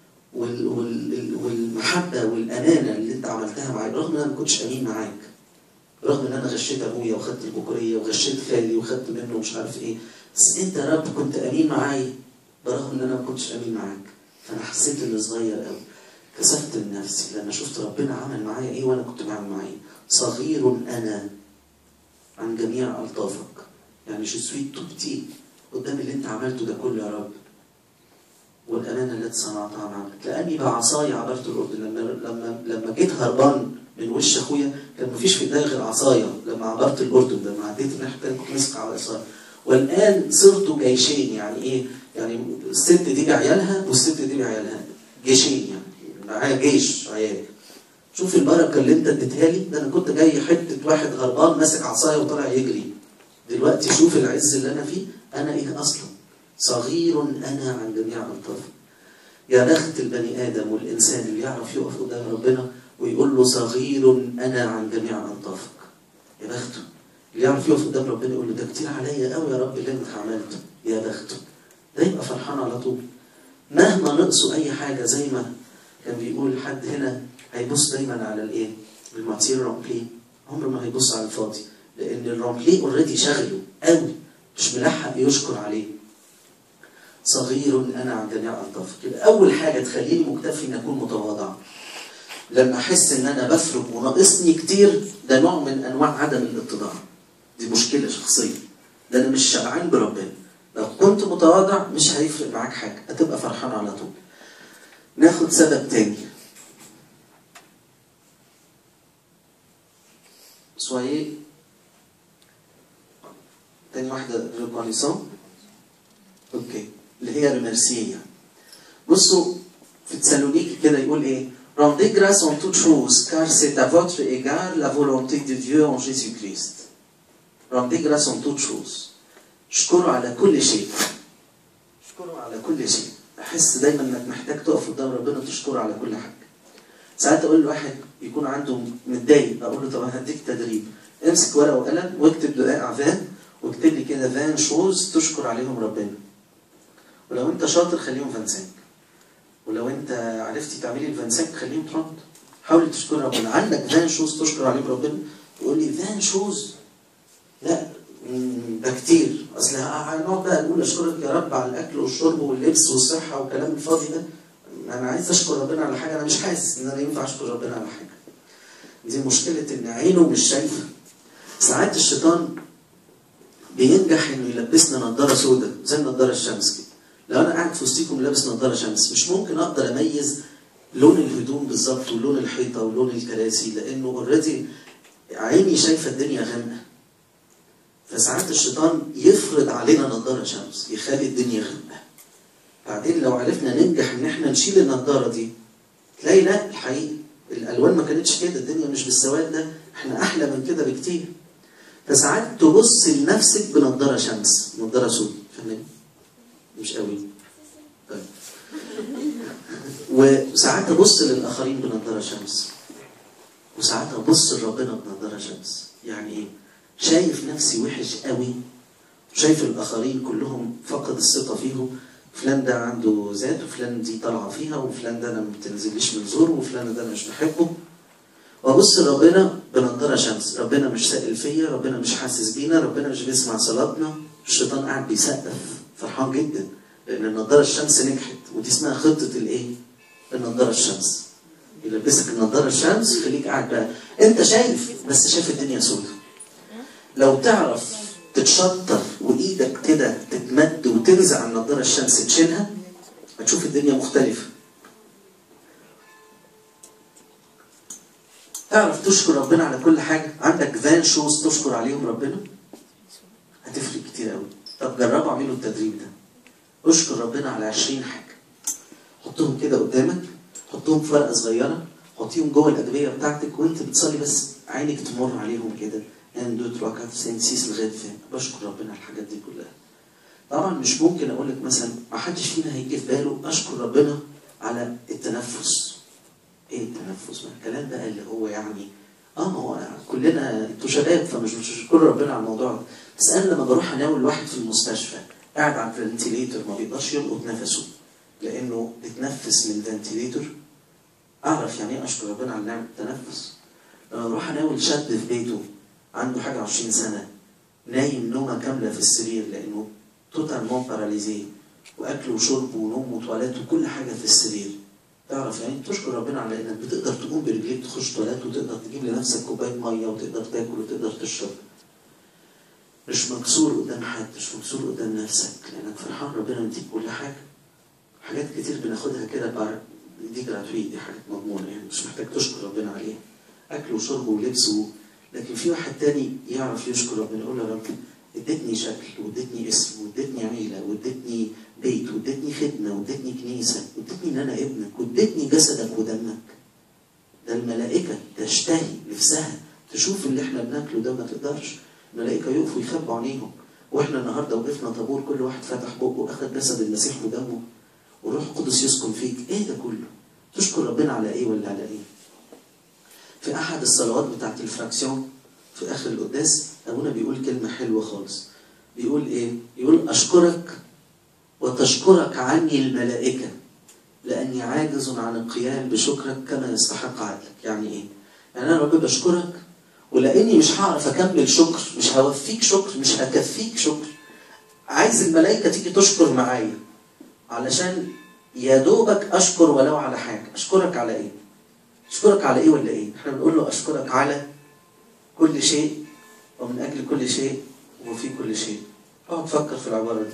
والمحبة والأمانة اللي أنت عملتها معايا، رغم أن أنا ما كنتش أمين معاك، رغم أن أنا غشيت أبويا وخدت البكورية وغشيت خالي وخدت منه مش عارف إيه، بس أنت يا رب كنت أمين معايا برغم أن أنا ما كنتش أمين معاك. فأنا حسيت إني صغير قوي، كسفت من نفسي لما شفت ربنا عمل معايا إيه وأنا كنت بعمل معايا إيه. صغير أنا عن جميع ألطافك، يعني جو سوي تو بتي قدام اللي أنت عملته ده كله يا رب، والأمانة التي صنعتها معك. لأني بعصاي عبرت الأردن. لما جيت هربان من وش أخويا كان مفيش في إيديا غير عصايا. لما عبرت الأردن لما عديت الناحية التانية كنت ماسك على عصايا. والآن صرت جيشين. يعني إيه؟ يعني الست دي بعيالها والست دي بعيالها، جيشين يعني معايا جيش عيال. شوف البركة اللي أنت اديتها لي، ده أنا كنت جاي حتة واحد هربان ماسك عصاية وطلع يجري. دلوقتي شوف العز اللي أنا فيه، أنا إيه أصلا؟ صغير أنا عن جميع ألطافك. يا بخت البني آدم والإنسان اللي يعرف يقف قدام ربنا ويقول له صغير أنا عن جميع ألطافك. يا بخته اللي يعرف يقف قدام ربنا يقول له ده كتير عليا قوي يا رب اللي أنت عملته. يا بخته، ده يبقى فرحان على طول مهما نقصوا أي حاجة. زي ما كان بيقول حد هنا، هيبص دايما على الإيه؟ الماتير رومبلي، عمره ما هيبص على الفاضي، لأن الرومبلي اوريدي شغله قوي، مش ملحق يشكر عليه. صغير أنا عن جميع ألطافك. أول حاجة تخليني مكتفي إن أكون متواضع. لما أحس إن أنا بفرق وناقصني كتير، ده نوع من أنواع عدم الاتضاع. دي مشكلة شخصية، ده أنا مش شبعان بربنا. لو كنت متواضع مش هيفرق معاك حاجة، هتبقى فرحان على طول. ناخد سبب تاني. soyez تاني واحدة reconnaissant. اوكي، اللي هي ريميرسيه. بصوا في تسالونيكي كده يقول ايه؟ Rendez grâce en toutes choses, car c'est à votre égard la volonté de Dieu en Jésus-Christ. Rendez grâce en toutes choses. اشكروا على كل شيء. اشكروا على كل شيء. احس دايما انك محتاج تقف قدام ربنا تشكر على كل حاجه. ساعات اقول لواحد يكون عنده متضايق، اقول له طب هديك تدريب، امسك ورقه وقلم واكتب دقائق عفان واكتب لي كده 20 شوز تشكر عليهم ربنا. ولو انت شاطر خليهم 25، ولو انت عرفتي تعملي ال 25 خليهم 30. حاولي تشكر ربنا. عندك 20 شوز تشكر عليهم ربنا، تقول لي 20 شوز لا ده كتير، اصل هنقعد بقى نقول اشكرك يا رب على الاكل والشرب واللبس والصحه والكلام الفاضي ده. انا عايز اشكر ربنا على حاجه، انا مش حاسس ان انا ينفع اشكر ربنا على حاجه. دي مشكله ان عينه مش شايفه. ساعات الشيطان بينجح انه يلبسنا نظاره سوداء زي النظاره الشمس كده. لو انا قاعد في وسطيكم لابس نظاره شمس مش ممكن اقدر اميز لون الهدوم بالظبط ولون الحيطه ولون الكراسي، لانه اوريدي عيني شايفه الدنيا غامقه. فساعات الشيطان يفرض علينا نظاره شمس يخلي الدنيا غامقه. بعدين لو عرفنا ننجح ان احنا نشيل النظاره دي تلاقي لا الحقيقه الالوان ما كانتش كده، الدنيا مش بالسواد ده، احنا احلى من كده بكتير. فساعات تبص لنفسك بنظاره شمس، نظاره سود، فاهمين؟ مش قوي. طيب. وساعات ابص للاخرين بنظاره شمس. وساعات ابص لربنا بنظاره شمس. يعني ايه؟ شايف نفسي وحش قوي، شايف الاخرين كلهم فقد الثقه فيهم، فلان ده عنده ذات وفلان دي طالعه فيها وفلان ده انا ما بتنزليش من زوره وفلان ده انا مش بحبه. وابص لربنا بنظاره شمس، ربنا مش سائل فيا، ربنا مش حاسس بينا، ربنا مش بيسمع صلاتنا. الشيطان قاعد بيسقف فرحان جدا لان النظاره الشمس نجحت، ودي اسمها خطه الايه؟ النظاره الشمس. يلبسك النظاره الشمس يخليك قاعد بقى انت شايف بس شايف الدنيا سوداء. لو تعرف تتشطر وايدك كده تتمد وتنزع النظاره الشمس تشيلها هتشوف الدنيا مختلفه. تعرف تشكر ربنا على كل حاجه، عندك فان شوز تشكر عليهم ربنا هتفرق كتير قوي. طب جربوا اعملوا التدريب ده. اشكر ربنا على 20 حاجه. حطهم كده قدامك، حطهم في ورقه صغيره، حطيهم جوه الادويه بتاعتك وانت بتصلي بس عينك تمر عليهم كده. 1 2 3 4 5 6 لغايه فين؟ بشكر ربنا على الحاجات دي كلها. طبعا مش ممكن اقول لك مثلا ما حدش فينا هيجي في باله اشكر ربنا على التنفس. ايه التنفس؟ ما الكلام بقى اللي هو يعني ما هو كلنا انتوا شباب فمش بتشكروا ربنا على الموضوع ده. بس انا لما بروح اناول واحد في المستشفى قاعد على الفنتيليتور ما بيقدرش يلقط نفسه لانه بيتنفس من الفنتيليتور، اعرف يعني ايه اشكر ربنا على نعمه التنفس. لما بروح اناول شاب في بيته عنده حاجه 20 سنه نايم نومه كامله في السرير لانه توتالمون باراليزيه واكل وشرب ونوم وتواليت وكل حاجه في السرير، تعرف يعني تشكر ربنا على انك بتقدر تقوم برجليك تخش تواليت وتقدر تجيب لنفسك كوبايه ميه وتقدر تاكل وتقدر تشرب. مش مكسور قدام حد، مش مكسور قدام نفسك لانك فرحان ربنا مديك كل حاجه. حاجات كتير بناخدها كده دي جراتويت، دي حاجات مضمونه يعني مش محتاج تشكر ربنا عليها. اكل وشرب ولبس لكن في واحد تاني يعرف يشكر ربنا يقول له يا رب اديتني شكل واديتني اسم واديتني عيله واديتني بيت واديتني خدمه واديتني كنيسه واديتني ان انا ابنك واديتني جسدك ودمك. ده الملائكه تشتهي نفسها تشوف اللي احنا بناكله ده ما تقدرش. الملائكه يقفوا يخبوا عينيهم واحنا النهارده وقفنا طابور كل واحد فتح بقه واخد جسد المسيح ودمه والروح القدس يسكن فيك. ايه ده كله؟ تشكر ربنا على ايه ولا على ايه؟ في احد الصلوات بتاعت الفراكسيون في اخر القداس ابونا بيقول كلمه حلوه خالص. بيقول ايه؟ يقول اشكرك وتشكرك عني الملائكه لاني عاجز عن القيام بشكرك كما يستحق عدلك. يعني ايه؟ يعني انا رب بشكرك ولاني مش هعرف اكمل شكر، مش هوفيك شكر، مش هكفيك شكر، عايز الملائكه تيجي تشكر معايا علشان يا دوبك اشكر ولو على حاجه. اشكرك على ايه؟ اشكرك على ايه ولا ايه؟ احنا بنقول له اشكرك على كل شيء ومن اجل كل شيء وفي كل شيء. اقعد فكر في العباره دي.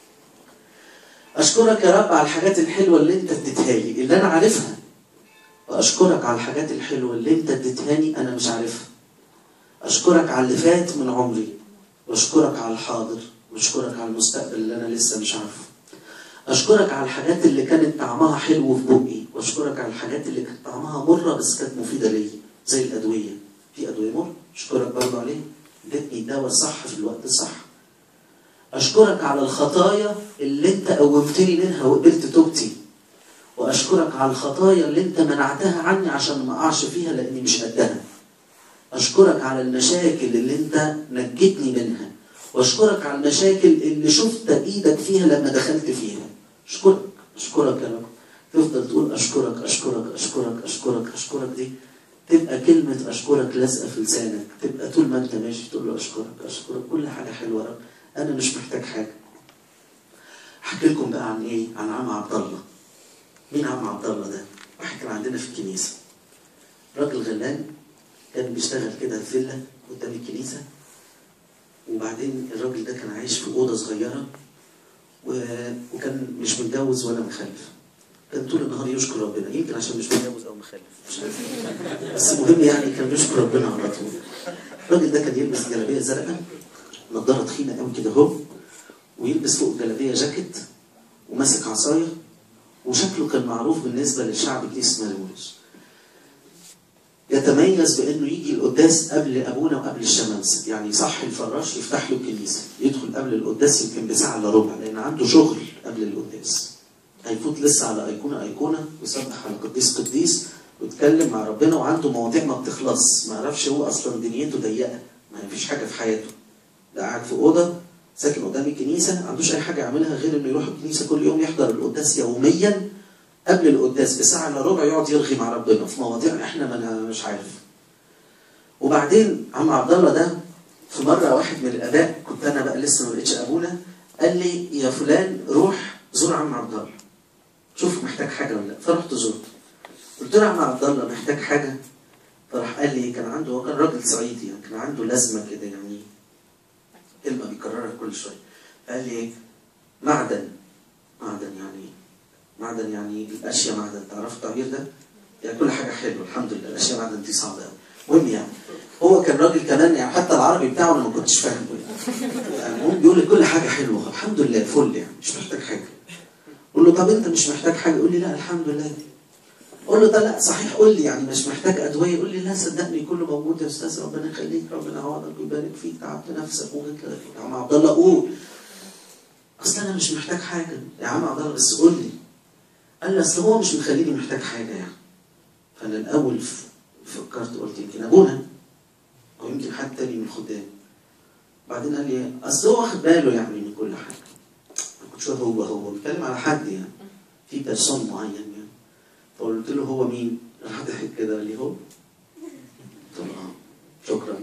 اشكرك يا رب على الحاجات الحلوه اللي انت اديتها لي اللي انا عارفها، واشكرك على الحاجات الحلوه اللي انت اديتها لي انا مش عارفها. اشكرك على اللي فات من عمري، واشكرك على الحاضر، واشكرك على المستقبل اللي انا لسه مش عارفه. اشكرك على الحاجات اللي كانت طعمها حلو في بقي، واشكرك على الحاجات اللي كانت طعمها مره بس كانت مفيده ليا زي الادويه. في ادويه مر اشكرك برضه عليه، اديتني الدواء الصح في الوقت الصح. اشكرك على الخطايا اللي انت قومتني منها وقبلت توبتي، واشكرك على الخطايا اللي انت منعتها عني عشان ما اقعش فيها لاني مش قدها. اشكرك على المشاكل اللي انت نجيتني منها، واشكرك على المشاكل اللي شفت ايدك فيها لما دخلت فيها. اشكرك اشكرك يا رب. تفضل تقول اشكرك اشكرك اشكرك اشكرك اشكرك، دي تبقى كلمة اشكرك لازقة في لسانك، تبقى طول ما انت ماشي تقول له اشكرك اشكرك كل حاجة حلوة يا رب، انا مش محتاج حاجة. احكي لكم بقى عن ايه؟ عن عم عبد الله. مين عم عبد الله ده؟ واحد كان عندنا في الكنيسة، راجل غلبان كان بيشتغل كده في فيلا قدام الكنيسه، وبعدين الراجل ده كان عايش في اوضه صغيره وكان مش متجوز ولا مخلف. كان طول النهار يشكر ربنا، يمكن عشان مش متجوز او مخلف مش عارف، بس المهم يعني كان بيشكر ربنا على طول. الراجل ده كان يلبس جلابيه زرقاء، نضاره تخينه قوي كده اهو، ويلبس فوق الجلابيه جاكيت وماسك عصايه، وشكله كان معروف بالنسبه للشعب كنيسه ماري مرقس. يتميز بانه يجي القداس قبل ابونا وقبل الشمامسه، يعني صح الفراش يفتح له الكنيسه، يدخل قبل القداس يمكن بساعه الا ربع، لان عنده شغل قبل القداس. هيفوت لسه على ايقونه ويسبح على قديس ويتكلم مع ربنا، وعنده مواضيع ما بتخلص، ما يعرفش هو اصلا دنيته ضيقه، ما فيش حاجه في حياته. ده قاعد في اوضه ساكن قدام الكنيسه، ما عندوش اي حاجه يعملها غير انه يروح الكنيسه كل يوم، يحضر القداس يوميا قبل القداس بساعه الا ربع، يقعد يرغي مع ربنا في مواضيع احنا ما مش عارف. وبعدين عم عبد الله ده في مره واحد من الاباء، كنت انا بقى لسه ما بقتش ابونا، قال لي يا فلان روح زور عم عبد الله، شوف محتاج حاجه ولا لا. فرحت زرته، قلت له يا عم عبد الله محتاج حاجه؟ فراح قال لي كان عنده، هو كان راجل صعيدي يعني، كان عنده لازمه كده يعني كلمه بيكررها كل شويه. قال لي معدن يعني الاشياء معدن، تعرف التعبير ده؟ يعني كل حاجه حلوه الحمد لله، الاشياء معدن دي صعبه قوي. المهم يعني هو كان راجل كمان يعني، حتى العربي بتاعه انا ما كنتش فاهمه يعني المهم بيقول لي كل حاجه حلوه الحمد لله فل يعني مش محتاج حاجه. قول له طب انت مش محتاج حاجه؟ يقول لي لا الحمد لله. اقول له طب لا صحيح قول لي يعني مش محتاج ادويه؟ يقول لي لا صدقني كله موجود يا استاذ، ربنا يخليك، ربنا يعوضك ويبارك فيك، تعبت نفسك وكده. يا عم عبد الله قول، اصل انا مش محتاج حاجه يا عم عبد الله بس قول لي. قال لي اصل هو مش مخليني محتاج حاجه يعني. فانا الاول فكرت قلت يمكن ابونا او يمكن حد تاني من الخدام. بعدين قال لي اصل هو واخد باله يعني من كل حاجه. ما كنتش هو بيتكلم على حد يعني في بيرسون معين يعني. فقلت له هو مين؟ راح ضحك كده قال لي هو. قلت له شكرا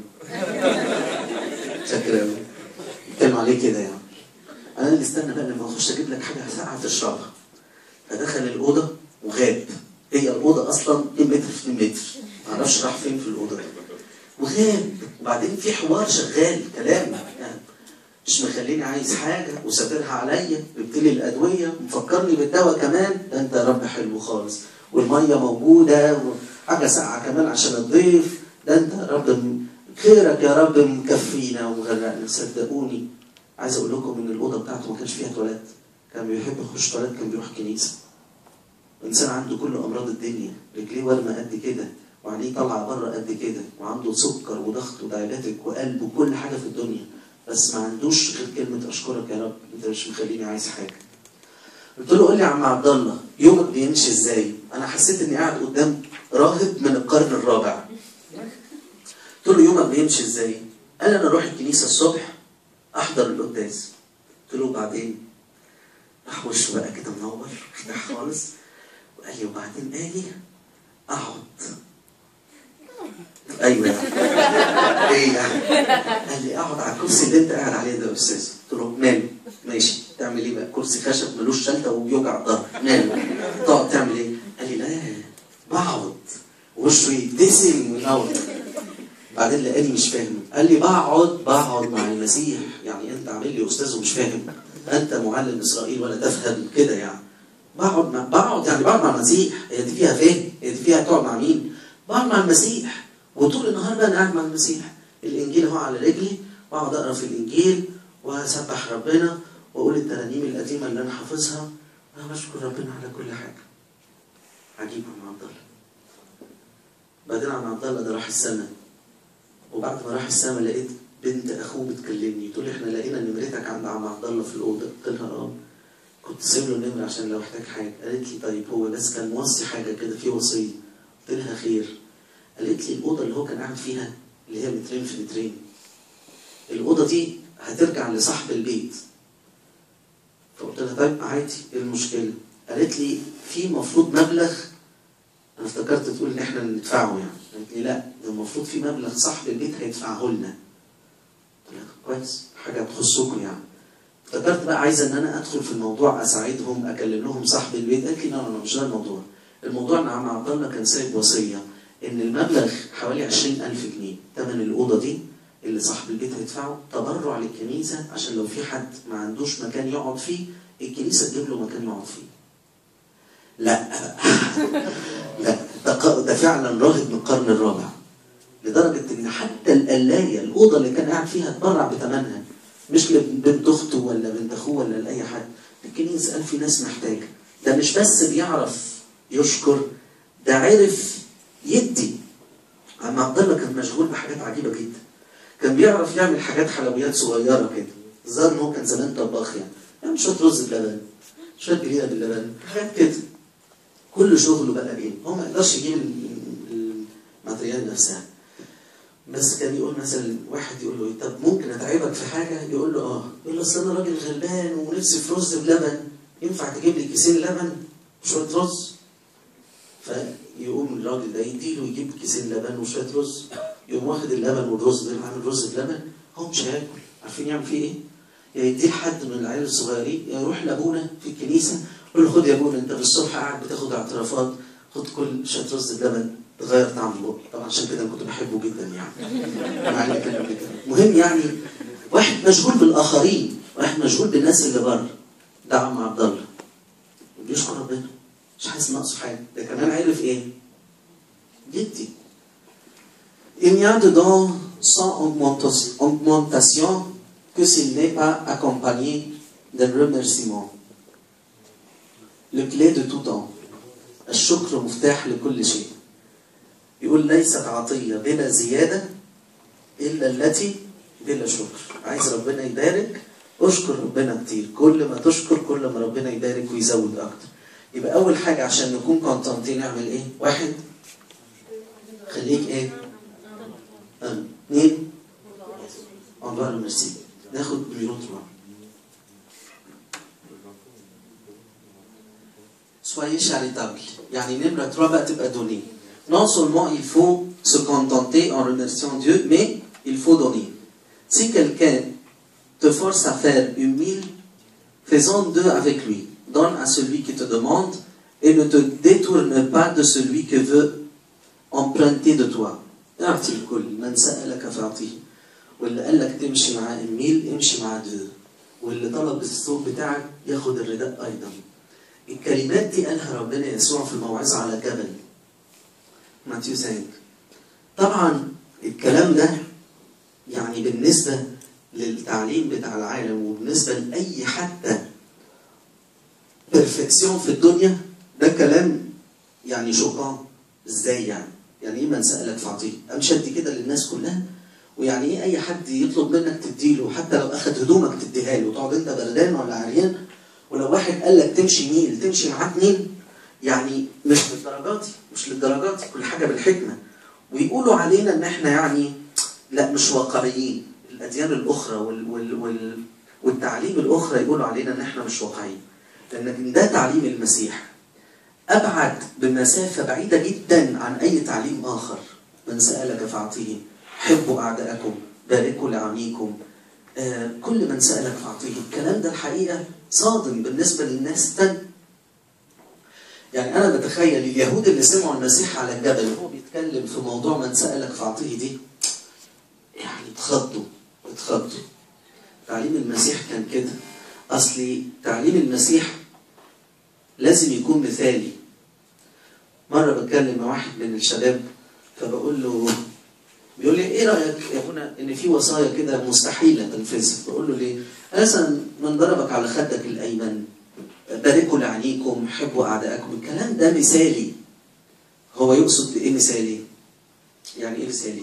شكرا قوي. بيتكلم عليه كده يعني. انا اللي استنى بقى لما اخش اجيب لك حاجه ساقعه تشربها. فدخل الاوضه وغاب. هي الاوضه اصلا 2 متر في 2 متر، ما اعرفش راح فين في الاوضه دي وغاب. وبعدين في حوار شغال كلام يعني مش مخليني عايز حاجه وسافرها عليا، جبت لي الادويه مفكرني بالدواء كمان. ده انت يا رب حلو خالص، والميه موجوده وحاجه ساقعه كمان عشان الضيف. ده انت يا رب خيرك يا رب مكفينا ومغرقنا. صدقوني عايز اقول لكم ان الاوضه بتاعته ما كانش فيها تواليت، كان بيحب يخش تواليت، كان بيروح كنيسه. انسان عنده كل امراض الدنيا، رجليه ورمه قد كده وعينيه طالعه بره قد كده، وعنده سكر وضغط ودايابيتك وقلب وكل حاجه في الدنيا، بس ما عندوش غير كلمه اشكرك يا رب انت مش مخليني عايز حاجه. قلت له قول لي يا عم عبد الله يومك بيمشي ازاي؟ انا حسيت اني قاعد قدام راهب من القرن الرابع. قلت له يومك بيمشي ازاي؟ قال انا اروح الكنيسه الصبح احضر القداس. قلت له وبعدين؟ راح وشه بقى كده منور فتح خالص وقال لي وبعدين اجي اقعد. ايوه يعني ايه يعني؟ قال لي اقعد على الكرسي اللي انت قاعد عليه ده يا استاذ. قلت له ماله؟ ماشي تعمل ايه بقى؟ كرسي خشب ملوش شلته وبيوجع الظهر، ماله؟ تقعد تعمل ايه؟ قال لي لا بقعد. وشه يبتسم وينور. بعدين لقاني مش فاهم، قال لي بقعد مع المسيح. يعني انت عامل لي استاذ ومش فاهم؟ انت معلم اسرائيل ولا تفهم كده يعني؟ بقعد يعني بقعد مع المسيح. هي دي فيها فهم؟ هي دي فيها تقعد مع مين؟ بقعد مع المسيح. وطول النهار بقى انا قاعد مع المسيح. الانجيل اهو على رجلي، واقعد اقرا في الانجيل واسبح ربنا واقول الترانيم القديمه اللي انا حافظها. انا بشكر ربنا على كل حاجه. عجيب عم عبد الله. بعدين عم عبد الله ده راح السما، وبعد ما راح السما لقيت بنت اخوه بتكلمني تقول لي احنا لقينا نمرتك عند عم عبد الله في الاوضه. قلت لها كنت سايب له النمره عشان لو احتاج حاجه. قالت لي طيب هو بس كان موصي حاجه كده في وصيه. قلت لها خير. قالت لي الاوضه اللي هو كان قاعد فيها اللي هي مترين في مترين، الاوضه دي هترجع لصاحب البيت. فقلت لها طيب عادي ايه المشكله؟ قالت لي في مفروض مبلغ، انا افتكرت تقول ان احنا ندفعه يعني. قالت لي لا ده المفروض في مبلغ صاحب البيت هيدفعه لنا. قلت لها كويس حاجه تخصكم يعني. افتكرت بقى عايزه ان انا ادخل في الموضوع اساعدهم اكلم لهم صاحب البيت. قالت لي لا مش ده الموضوع. الموضوع ان عم عبد الله كان سايب وصيه ان المبلغ حوالي 20,000 جنيه ثمن الاوضه دي اللي صاحب البيت هيدفعه تبرع للكنيسة، عشان لو في حد ما عندوش مكان يقعد فيه الكنيسة تجيب له مكان يقعد فيه. لا لا، ده فعلا راهب من القرن الرابع، لدرجة ان حتى القلاية الأوضة اللي كان قاعد فيها اتبرع بثمنها، مش لبنت أخته ولا بنت أخوه ولا لأي حد. الكنيسة قال في ناس محتاجة. ده مش بس بيعرف يشكر، ده عرف يدي. عم عبد الله كان مشغول بحاجات عجيبة جدا. كان بيعرف يعمل حاجات حلويات صغيرة كده، الظاهر ان هو كان زمان طباخ يعني شوية رز بلبن، شوية جبنة باللبن، حاجات كده. كل شغله بقى ايه؟ هو ما يقدرش يجيب الماتريال نفسها. بس كان يقول مثلا واحد يقول له ايه، طب ممكن اتعبك في حاجة؟ يقول له اه. يقول له اصل انا راجل غلبان ونفسي في رز بلبن، ينفع تجيب لي كيسين لبن وشوية رز؟ فيقوم الراجل ده يديله يجيب كيسين لبن وشوية رز، يقوم واخد اللبن والرز ده عامل رز بلبن، هو مش هياكل. عارفين يعمل فيه ايه؟ يا يديه لحد من العيال الصغيرين، يا يروح لابونا في الكنيسة يقول له خد يا ابونا انت بالصبح قاعد بتاخد اعترافات، خد كل شوية رز بلبن تغير طعم البق. طبعا عشان كده كنت بحبه جدا يعني مهم يعني واحد مشغول بالاخرين، واحد مشغول بالناس اللي بره. ده عم عبد الله بيشكر ربنا، مش حاسس ناقصه حاجه. ده كمان عرف ايه؟ جدي. Il n'y a dedans sans augmentation que s'il n'est pas accompagné d'un remerciement. Le clé de tout temps. الشكر مفتاح لكل شيء. يقول ليست عطية بلا زيادة إلا التي بلا شكر. عايز ربنا يبارك، اشكر ربنا كتير. كل ما تشكر كل ما ربنا يبارك ويزود أكتر. يبقى أول حاجة عشان نكون كونتنتين نعمل إيه؟ واحد، خليك إيه؟ اثنين، on doit remercier. ناخد numéro 3. Soyez charitable. يعني نمرة 3 بقى تبقى donner. Non seulement il faut se contenter en remerciant Dieu, mais il faut donner. Si quelqu'un te force à faire une mille, fais-en deux avec lui. Donne à celui qui te demande et ne te détourne pas de celui qui veut emprunter de toi. اعطي الكل، من سألك فاعطيه. واللي قال لك تمشي معاه الميل امشي معاه دو. واللي طلب الثوب بتاعك ياخد الرداء أيضا. الكلمات دي قالها ربنا يسوع في الموعظة على الجبل. ماتيو 5. طبعا الكلام ده يعني بالنسبة للتعليم بتاع العالم وبالنسبة لأي حتى بيرفكسيون في الدنيا، ده كلام يعني شوقان. ازاي يعني؟ يعني ايه من سألك فاعطيه؟ امشي كده للناس كلها؟ ويعني ايه اي حد يطلب منك تديله حتى لو اخذ هدومك تديها له وتقعد انت بردان ولا عريان؟ ولو واحد قال لك تمشي ميل تمشي معاه 2؟ يعني مش للدرجات، كل حاجه بالحكمه. ويقولوا علينا ان احنا يعني لا مش واقعيين. الاديان الاخرى والتعليم الاخرى يقولوا علينا ان احنا مش واقعيين، لان ده تعليم المسيح ابعد بمسافه بعيده جدا عن اي تعليم اخر. من سالك فاعطيه، حبوا اعداءكم، باركوا لعميكم، كل من سالك فاعطيه. الكلام ده الحقيقه صادم بالنسبه للناس الثانيه. يعني انا بتخيل اليهود اللي سمعوا المسيح على الجبل وهو بيتكلم في موضوع من سالك فاعطيه دي، يعني اتخضوا. تعليم المسيح كان كده. اصلي تعليم المسيح لازم يكون مثالي. مره بتكلم مع واحد من الشباب فبقول له، بيقول لي ايه رايك يا ابونا ان في وصايا كده مستحيله تنفذها؟ بقول له ليه؟ مثلا من ضربك على خدك الايمن، باركوا لعينيكم، حبوا اعداءكم. الكلام ده مثالي. هو يقصد بايه مثالي؟ يعني ايه مثالي؟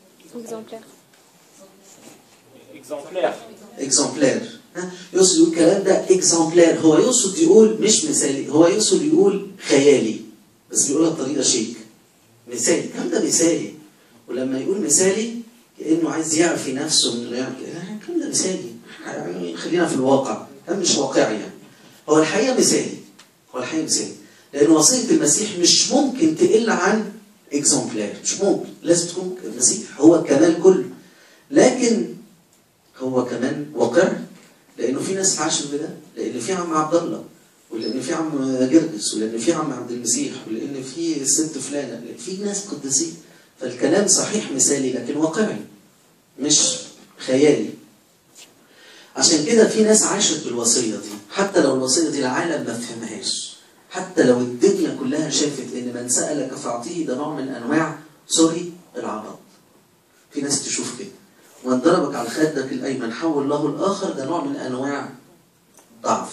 اكزامبلير. يقصد يقول الكلام ده اكزامبلير. هو يقصد يقول مش مثالي، هو يقصد يقول خيالي، بس بيقولها بطريقه شيك. مثالي، الكلام ده مثالي. ولما يقول مثالي كأنه عايز يعفي نفسه من الكلام ده مثالي. يعني خلينا في الواقع، كلام مش واقعي يعني. هو الحقيقه مثالي، لأن وصية المسيح مش ممكن تقل عن اكزامبلير، مش ممكن. لازم تكون المسيح هو الكمال كله، لكن هو كمان واقعي، لأنه في ناس عاشوا بده، لأن في عم عبد الله، ولأن في عم جرجس، ولأن في عم عبد المسيح، ولأن في ست فلانة، في ناس قديسين. فالكلام صحيح مثالي لكن واقعي. مش خيالي. عشان كده في ناس عاشت بالوصية دي، حتى لو الوصية دي العالم ما فهمهاش، حتى لو الدنيا كلها شافت ان من سألك فاعطيه ده نوع من انواع العبط. في ناس تشوف كده. وان ضربك على خدك الايمن حول له الاخر ده نوع من انواع ضعف.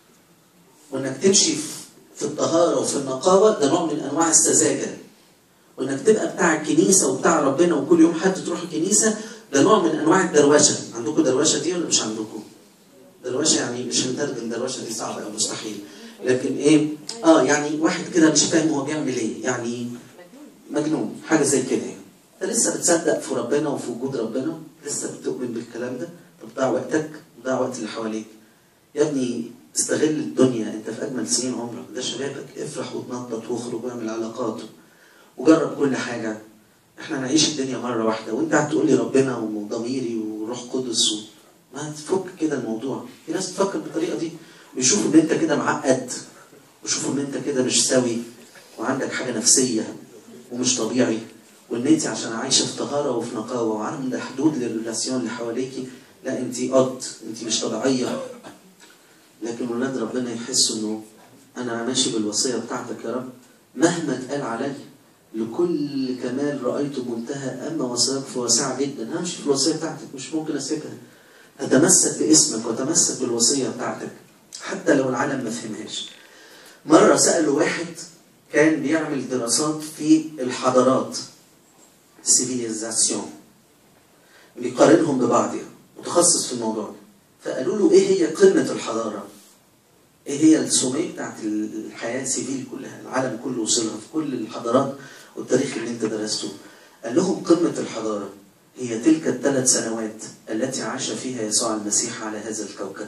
وانك تمشي في الطهارة وفي النقاوة ده نوع من انواع السذاجة. وانك تبقى بتاع الكنيسة وبتاع ربنا وكل يوم حد تروح الكنيسة ده نوع من انواع الدروشة. عندكم دروشة دي ولا مش عندكم؟ دروشة يعني مش هنترجم دروشة دي صعبة او مستحيل. لكن ايه؟ يعني واحد كده مش فاهم هو بيعمل ايه، يعني مجنون، حاجة زي كده يعني. انت لسه بتصدق في ربنا وفي وجود ربنا؟ لسه بتؤمن بالكلام ده؟ طب ضيع وقتك وضيع وقت اللي حواليك. يا ابني استغل الدنيا، انت في اجمل سنين عمرك، ده شبابك، افرح وتنطط واخرج واعمل علاقات وجرب كل حاجة. احنا نعيش الدنيا مرة واحدة، وانت قاعد تقول لي ربنا وضميري وروح قدس ما تفك كده الموضوع. في ناس بتفكر بالطريقة دي ويشوفوا ان انت كده معقد، ويشوفوا ان انت كده مش سوي وعندك حاجة نفسية ومش طبيعي، وان انت عشان عايشة في طهارة وفي نقاوة وعاملة حدود للريلاسيون اللي حواليكي، لا انت انت مش طبيعية. لكن ولاد ربنا يحسوا انه انا ماشي بالوصية بتاعتك يا رب مهما اتقال علي، لكل كمال رأيت منتهى، اما وصيتك فواسعة جدا. همشي في الوصية بتاعتك، مش ممكن اسيبها. اتمسك باسمك واتمسك بالوصية بتاعتك حتى لو العالم ما فهمهاش. مرة سألوا واحد كان بيعمل دراسات في الحضارات، سيفيليزاسيون، بيقارنهم ببعض، متخصص في الموضوع ده. فقالوا له ايه هي قمة الحضارة؟ ايه هي السمية بتاعت الحياة السيفيل كلها، العالم كله وصلها في كل الحضارات والتاريخ اللي انت درسته؟ قال لهم قمة الحضارة هي تلك ال3 سنوات التي عاش فيها يسوع المسيح على هذا الكوكب.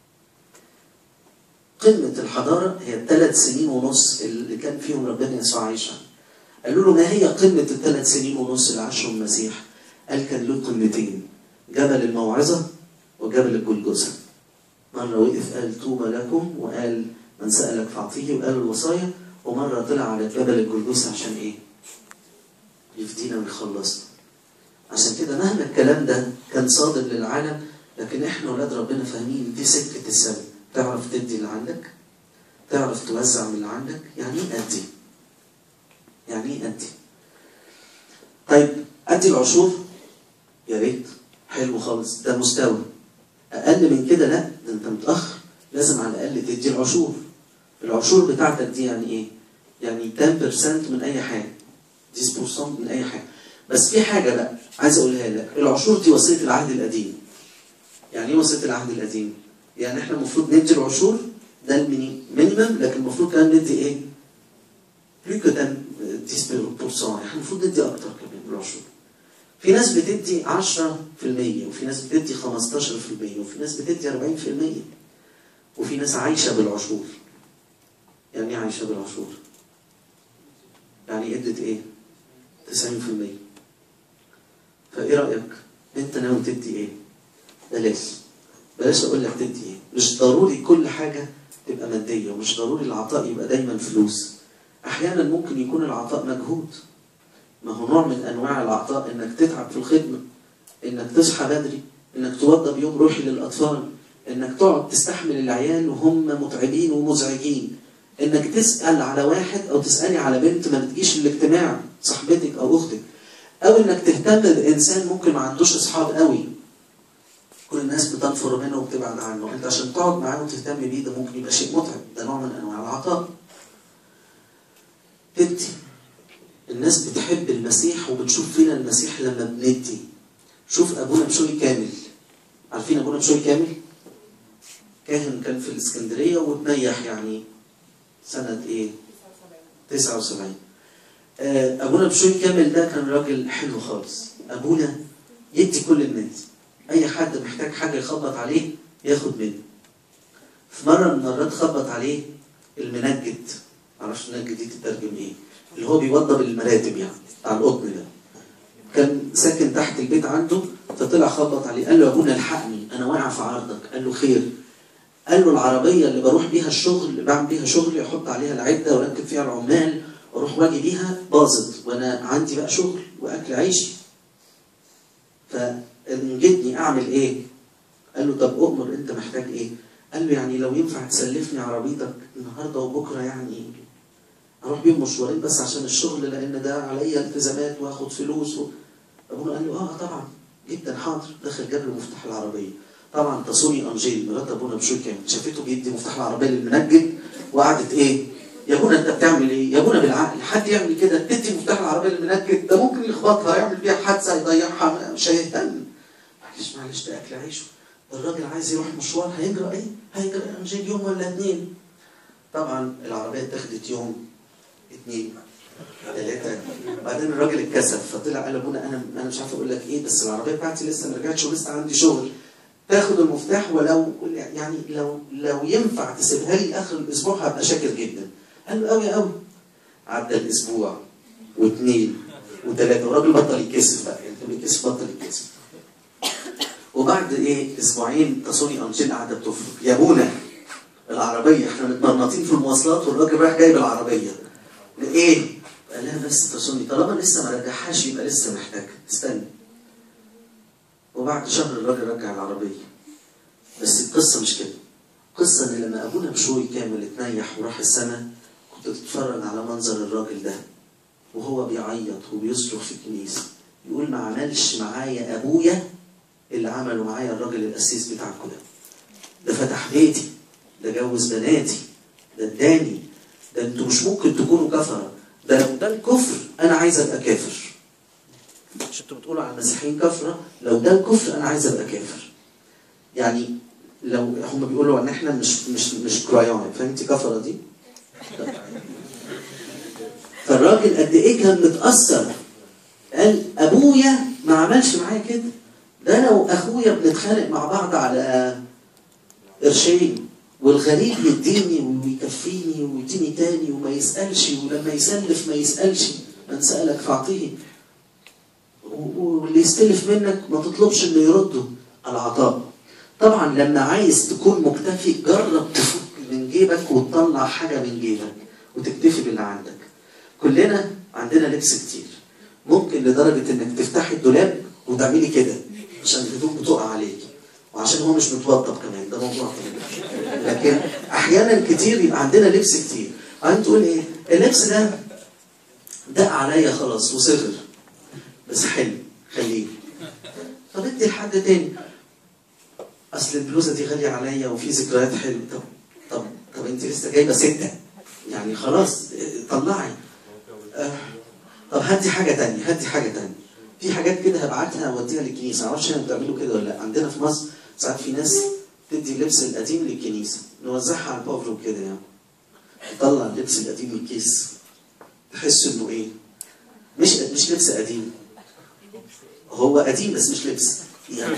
قمة الحضارة هي ال3 سنين ونص اللي كان فيهم ربنا يسوع عايشها. قالوا له ما هي قمة ال3 سنين ونص اللي عاشهم المسيح؟ قال كان له قمتين، جبل الموعظة وجبل الجلجثة. مرة وقف قال طوبى لكم، وقال من سألك فاعطيه، وقال الوصايا. ومرة طلع على جبل الجلجثة عشان ايه؟ يفدينا ويخلصنا. عشان كده مهما الكلام ده كان صادم للعالم، لكن احنا ولاد ربنا فاهمين دي سكة السبب. تعرف تدي اللي عندك، تعرف توزع من اللي عندك. يعني ايه ادي؟ يعني ايه ادي؟ طيب ادي العشور؟ يا ريت، حلو خالص، ده مستوى. اقل من كده لا، ده انت متاخر، لازم على الاقل تدي العشور. العشور بتاعتك دي يعني ايه؟ يعني 10% من اي حاجه، 10% من اي حاجه. بس في حاجه بقى عايز اقولها لك، العشور دي وصيه العهد القديم. يعني ايه وصيه العهد القديم؟ يعني احنا المفروض ندي العشور، ده المينيمم، لكن المفروض كمان ندي ايه؟ بلو كو 10%. احنا المفروض ندي اكتر كمان بالعشور. في ناس بتدي 10%، وفي ناس بتدي 15%، وفي ناس بتدي 40%، وفي ناس عايشه بالعشور. يعني ايه عايشه بالعشور؟ يعني ادت ايه؟ 90%. فايه رايك؟ انت ناوي تدي ايه؟ بلاش اقول لك تدي ايه. مش ضروري كل حاجه تبقى ماديه، ومش ضروري العطاء يبقى دايما فلوس. احيانا ممكن يكون العطاء مجهود. ما هو نوع من انواع العطاء انك تتعب في الخدمه، انك تصحى بدري، انك توضب يوم روحي للاطفال، انك تقعد تستحمل العيال وهم متعبين ومزعجين، انك تسال على واحد او تسالي على بنت ما بتجيش الاجتماع، صاحبتك او اختك، او انك تهتم بانسان ممكن ما عندوش اصحاب قوي، كل الناس بتنفر منه وبتبعد عنه، انت عشان تقعد معاه وتهتم بيه ده ممكن يبقى شيء متعب. ده نوع من انواع العطاء. تدي. الناس بتحب المسيح وبتشوف فينا المسيح لما بندي. شوف ابونا بشوي كامل. عارفين ابونا بشوي كامل؟ كاهن كان في الاسكندريه وتنيح يعني سنه ايه؟ 79. ابونا بشوي كامل ده كان راجل حلو خالص. ابونا يدي كل الناس، اي حد محتاج حاجه يخبط عليه ياخد منه. في مره من المرات خبط عليه المنجد، معرفش المنجد دي تترجم ايه، اللي هو بيوضب المراتب يعني بتاع القطن ده. كان ساكن تحت البيت عنده، فطلع خبط عليه قال له يا ابونا الحقني انا واقع في عرضك. قال له خير. قال له العربيه اللي بروح بيها الشغل، اللي بعمل بيها شغلي، احط عليها العده واركب فيها العمال واروح واجي بيها، باظت وانا عندي بقى شغل واكل عيشي. ف انجدني اعمل ايه؟ قال له طب اؤمر، انت محتاج ايه؟ قال له يعني لو ينفع تسلفني عربيتك النهارده وبكره، يعني اروح بيهم مشوارين بس عشان الشغل، لان ده عليا التزامات واخد فلوس ابونا قال له طبعا جدا حاضر. دخل جاب له مفتاح العربيه. طبعا تصوني انجيل مرات ابونا بشوي كامل شافته بيدي مفتاح العربيه للمنجد، وقعدت ايه؟ يا ابونا انت بتعمل ايه؟ يا ابونا بالعقل حد يعمل كده؟ تدي مفتاح العربيه للمنجد؟ ده ممكن يخبطها، يعمل بيها حادثه، يضيعها، مش هيهتم. معلش ده اكل عيشه، الراجل عايز يروح مشوار، هيجرى ايه؟ هيجرى انجيل يوم ولا 2. طبعا العربيه اتاخدت يوم 2 3. بعدين الراجل اتكسف فطلع قال ابونا انا مش عارف اقول لك ايه، بس العربيه بتاعتي لسه ما رجعتش ولسه عندي شغل. تاخد المفتاح ولو يعني لو ينفع تسيبها لي اخر الاسبوع هبقى شاكر جدا. قال له قوي قوي. عدى الاسبوع و2 و3 والراجل بطل يتكسف بقى، انت بيتكسف بطل يتكسف. وبعد اسبوعين تصوني انجيل قاعده بتفرق، يا ابونا العربيه احنا متمرمطين في المواصلات والراجل رايح جايب العربيه. ايه؟ قال لها بس تصوني طالما لسه ما رجعهاش يبقى لسه محتاج، استنى. وبعد شهر الراجل رجع العربيه. بس القصه مش كده. القصه ان لما ابونا بشوي كامل اتنيح وراح السما، كنت تتفرج على منظر الراجل ده وهو بيعيط وبيصرخ في الكنيسه، يقول ما عملش معايا ابويا اللي عمله معايا الراجل القسيس بتاعكم ده فتح بيتي، ده جوز بناتي، ده اداني، ده انتوا مش ممكن تكونوا كفره، ده لو ده الكفر انا عايز ابقى كافر. مش انتوا بتقولوا على المسيحيين كفره؟ لو ده الكفر انا عايز ابقى كافر. يعني لو هم بيقولوا ان احنا مش كرايون، فهمتي كفره دي؟ فالراجل قد ايه كان متاثر، قال ابويا ما عملش معايا كده، ده انا واخويا بنتخانق مع بعض على قرشين، والغريب يديني ويكفيني ويديني تاني وما يسالش، ولما يسلف ما يسالش، من سالك فاعطيه، واللي يستلف منك ما تطلبش انه يرده. العطاء. طبعا لما عايز تكون مكتفي جرب تفك من جيبك وتطلع حاجه من جيبك وتكتفي باللي عندك. كلنا عندنا لبس كتير، ممكن لدرجه انك تفتحي الدولاب وتعملي كده عشان الهدوم بتقع عليكي، وعشان هو مش متوضب كمان، ده موضوع تاني. لكن احيانا كتير يبقى عندنا لبس كتير، عايز تقول ايه؟ اللبس ده دق عليا خلاص وصغر، بس حلو خليه. طب ادي لحد تاني، اصل البلوزه دي غاليه عليا وفي ذكريات حلوه. طب انت لسه جايبه 6 يعني خلاص طلعي. طب هاتي حاجه تانيه، هاتي حاجه تانيه. في حاجات كده هبعتها اوديها للكنيسه، معرفش انتوا بتعملوا كده ولا لا. عندنا في مصر ساعات في ناس تدي اللبس القديم للكنيسه، نوزعها على البافر وكده يعني. تطلع اللبس القديم من الكيس، تحس انه ايه؟ مش لبس قديم، هو قديم بس مش لبس يعني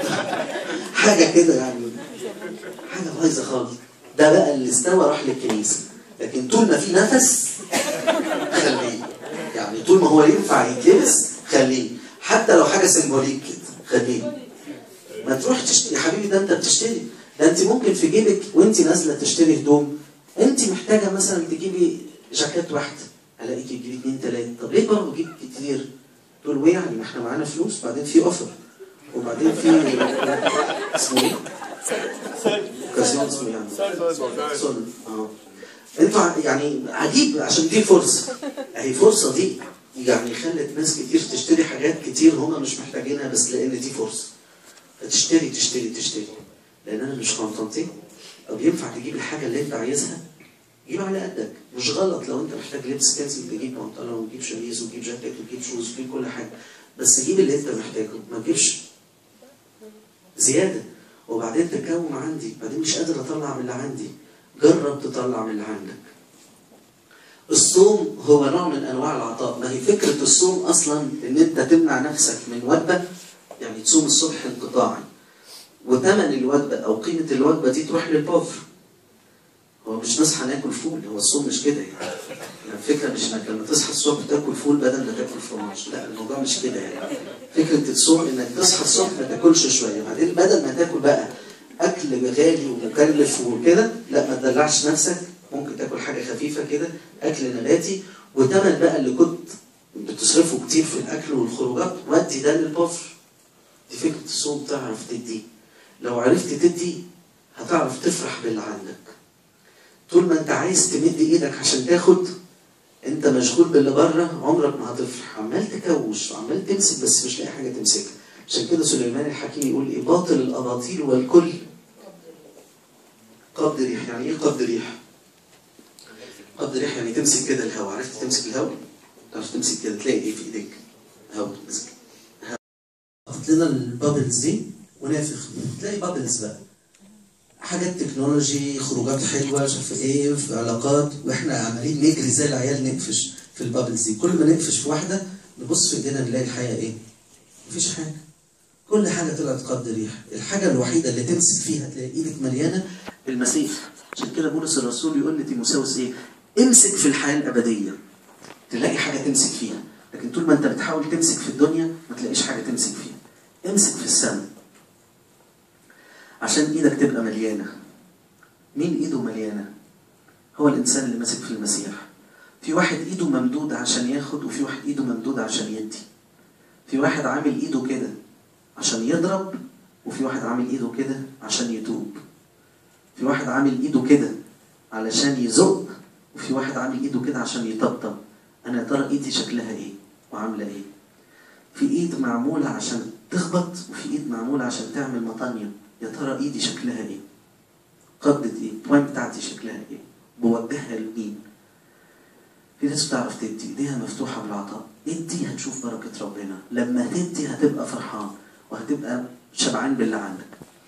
حاجه كده يعني، حاجه بايظه خالص. ده بقى اللي استوى راح للكنيسه. لكن طول ما في نفس خليه، يعني طول ما هو ينفع يتلبس خليه، حتى لو حاجه سيمبوليك كده خليه. ما تروح تشتري يا حبيبي، ده انت بتشتري، ده انت ممكن في جيبك وانت نازله تشتري هدوم، انت محتاجه مثلا تجيبي جاكيت واحده، الاقيك تجيبي 2 3. طب ليه برضه تجيب كتير؟ تقول ويه يعني، ما احنا معانا فلوس، بعدين في اوفر، وبعدين في اسمه ايه؟ اوكازيون اسمه يعني سول. انتوا يعني عجيب، عشان دي فرصه، اهي فرصه دي يعني خلت ناس كتير تشتري حاجات كتير هم مش محتاجينها، بس لان دي فرصه فتشتري تشتري تشتري. لان انا مش كونتنتي. طب ينفع تجيب الحاجه اللي انت عايزها؟ جيب على قدك، مش غلط لو انت محتاج لبس تنزل تجيب بنطلون وتجيب شميز وتجيب جاكيت وتجيب شوز وتجيب كل حاجه، بس جيب اللي انت محتاجه، ما تجيبش زياده وبعدين تكوم عندي، بعدين مش قادر اطلع من اللي عندي. جرب تطلع من اللي عندك. الصوم هو نوع من انواع العطاء. ما هي فكره الصوم اصلا ان انت تمنع نفسك من وجبه، يعني تصوم الصبح انقطاعي، وثمن الوجبه او قيمه الوجبه دي تروح للبوفر. هو مش نصحى ناكل فول، هو الصوم مش كده يعني. الفكره مش انك لما تصحى الصبح تاكل فول بدل ما تاكل فرماج، لا الموضوع مش كده يعني. فكره الصوم انك تصحى الصبح ما تاكلش شويه، بعدين بدل ما تاكل بقى اكل غالي ومكلف وكده، لا ما تدلعش نفسك، ممكن تاكل حاجه خفيفه كده، اكل نباتي، وثمن بقى اللي كنت بتصرفه كتير في الاكل والخروجات ودي ده للبوفر. دي فكرة الصوم، تعرف تدي. لو عرفت تدي هتعرف تفرح باللي عندك. طول ما انت عايز تمد ايدك عشان تاخد، انت مشغول باللي بره، عمرك ما هتفرح. عمال تكوش وعمال تمسك بس مش لاقي حاجه تمسكها. عشان كده سليمان الحكيم يقول ايه؟ باطل الاباطيل والكل قبض ريح. يعني ايه قبض ريح؟ قبض ريح يعني تمسك كده الهواء. عرفت تمسك الهواء؟ تعرف تمسك كده تلاقي ايه في ايديك؟ هواء. تمسك حط لنا البابلز دي ونافخ، تلاقي بابلز بقى، حاجات تكنولوجي، خروجات حلوه، مش عارف ايه، في علاقات، واحنا عمالين نجري زي العيال نقفش في البابلز دي. كل ما نقفش في واحده نبص في ايدينا نلاقي الحقيقه ايه؟ مفيش حاجه. كل حاجه طلعت قبض ريح. الحاجه الوحيده اللي تمسك فيها تلاقي ايدك مليانه بالمسيح. عشان كده بولس الرسول يقول لتيموثاوس ايه؟ امسك في الحياه الابديه. تلاقي حاجه تمسك فيها. لكن طول ما انت بتحاول تمسك في الدنيا ما تلاقيش حاجه تمسك فيها. امسك في السماء عشان ايدك تبقى مليانه. مين ايده مليانه؟ هو الانسان اللي ماسك في المسيح. في واحد ايده ممدوده عشان ياخد، وفي واحد ايده ممدوده عشان يدي. في واحد عامل ايده كده عشان يضرب، وفي واحد عامل ايده كده عشان يتوب. في واحد عامل ايده كده علشان يزق، وفي واحد عامل ايده كده عشان يطبطب. انا يا ترى ايدي شكلها ايه وعامله ايه؟ في ايد معموله عشان تخبط، وفي ايد معموله عشان تعمل مطانيه. يا ترى ايدي شكلها ايه؟ قبضة ايه؟ البوين بتاعتي شكلها ايه؟ بوجهها لمين؟ في ناس بتعرف تدي، ايديها مفتوحه بالعطاء. ادي هتشوف بركه ربنا. لما تدي هتبقى فرحان وهتبقى شبعان باللي عندك.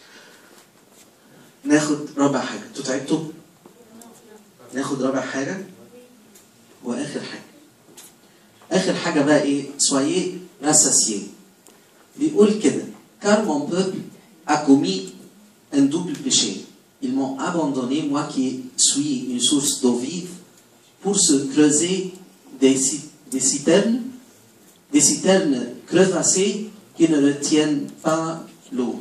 ناخد رابع حاجه. انتوا تعبتوا؟ ناخد رابع حاجه واخر حاجه. اخر حاجه بقى ايه؟ soyez rassasiés. بيقول كده: car mon peuple a commis un double péché. Ils m'ont abandonné, moi qui suis une source d'eau vive, pour se creuser des citernes crevassées qui ne retiennent pas l'eau.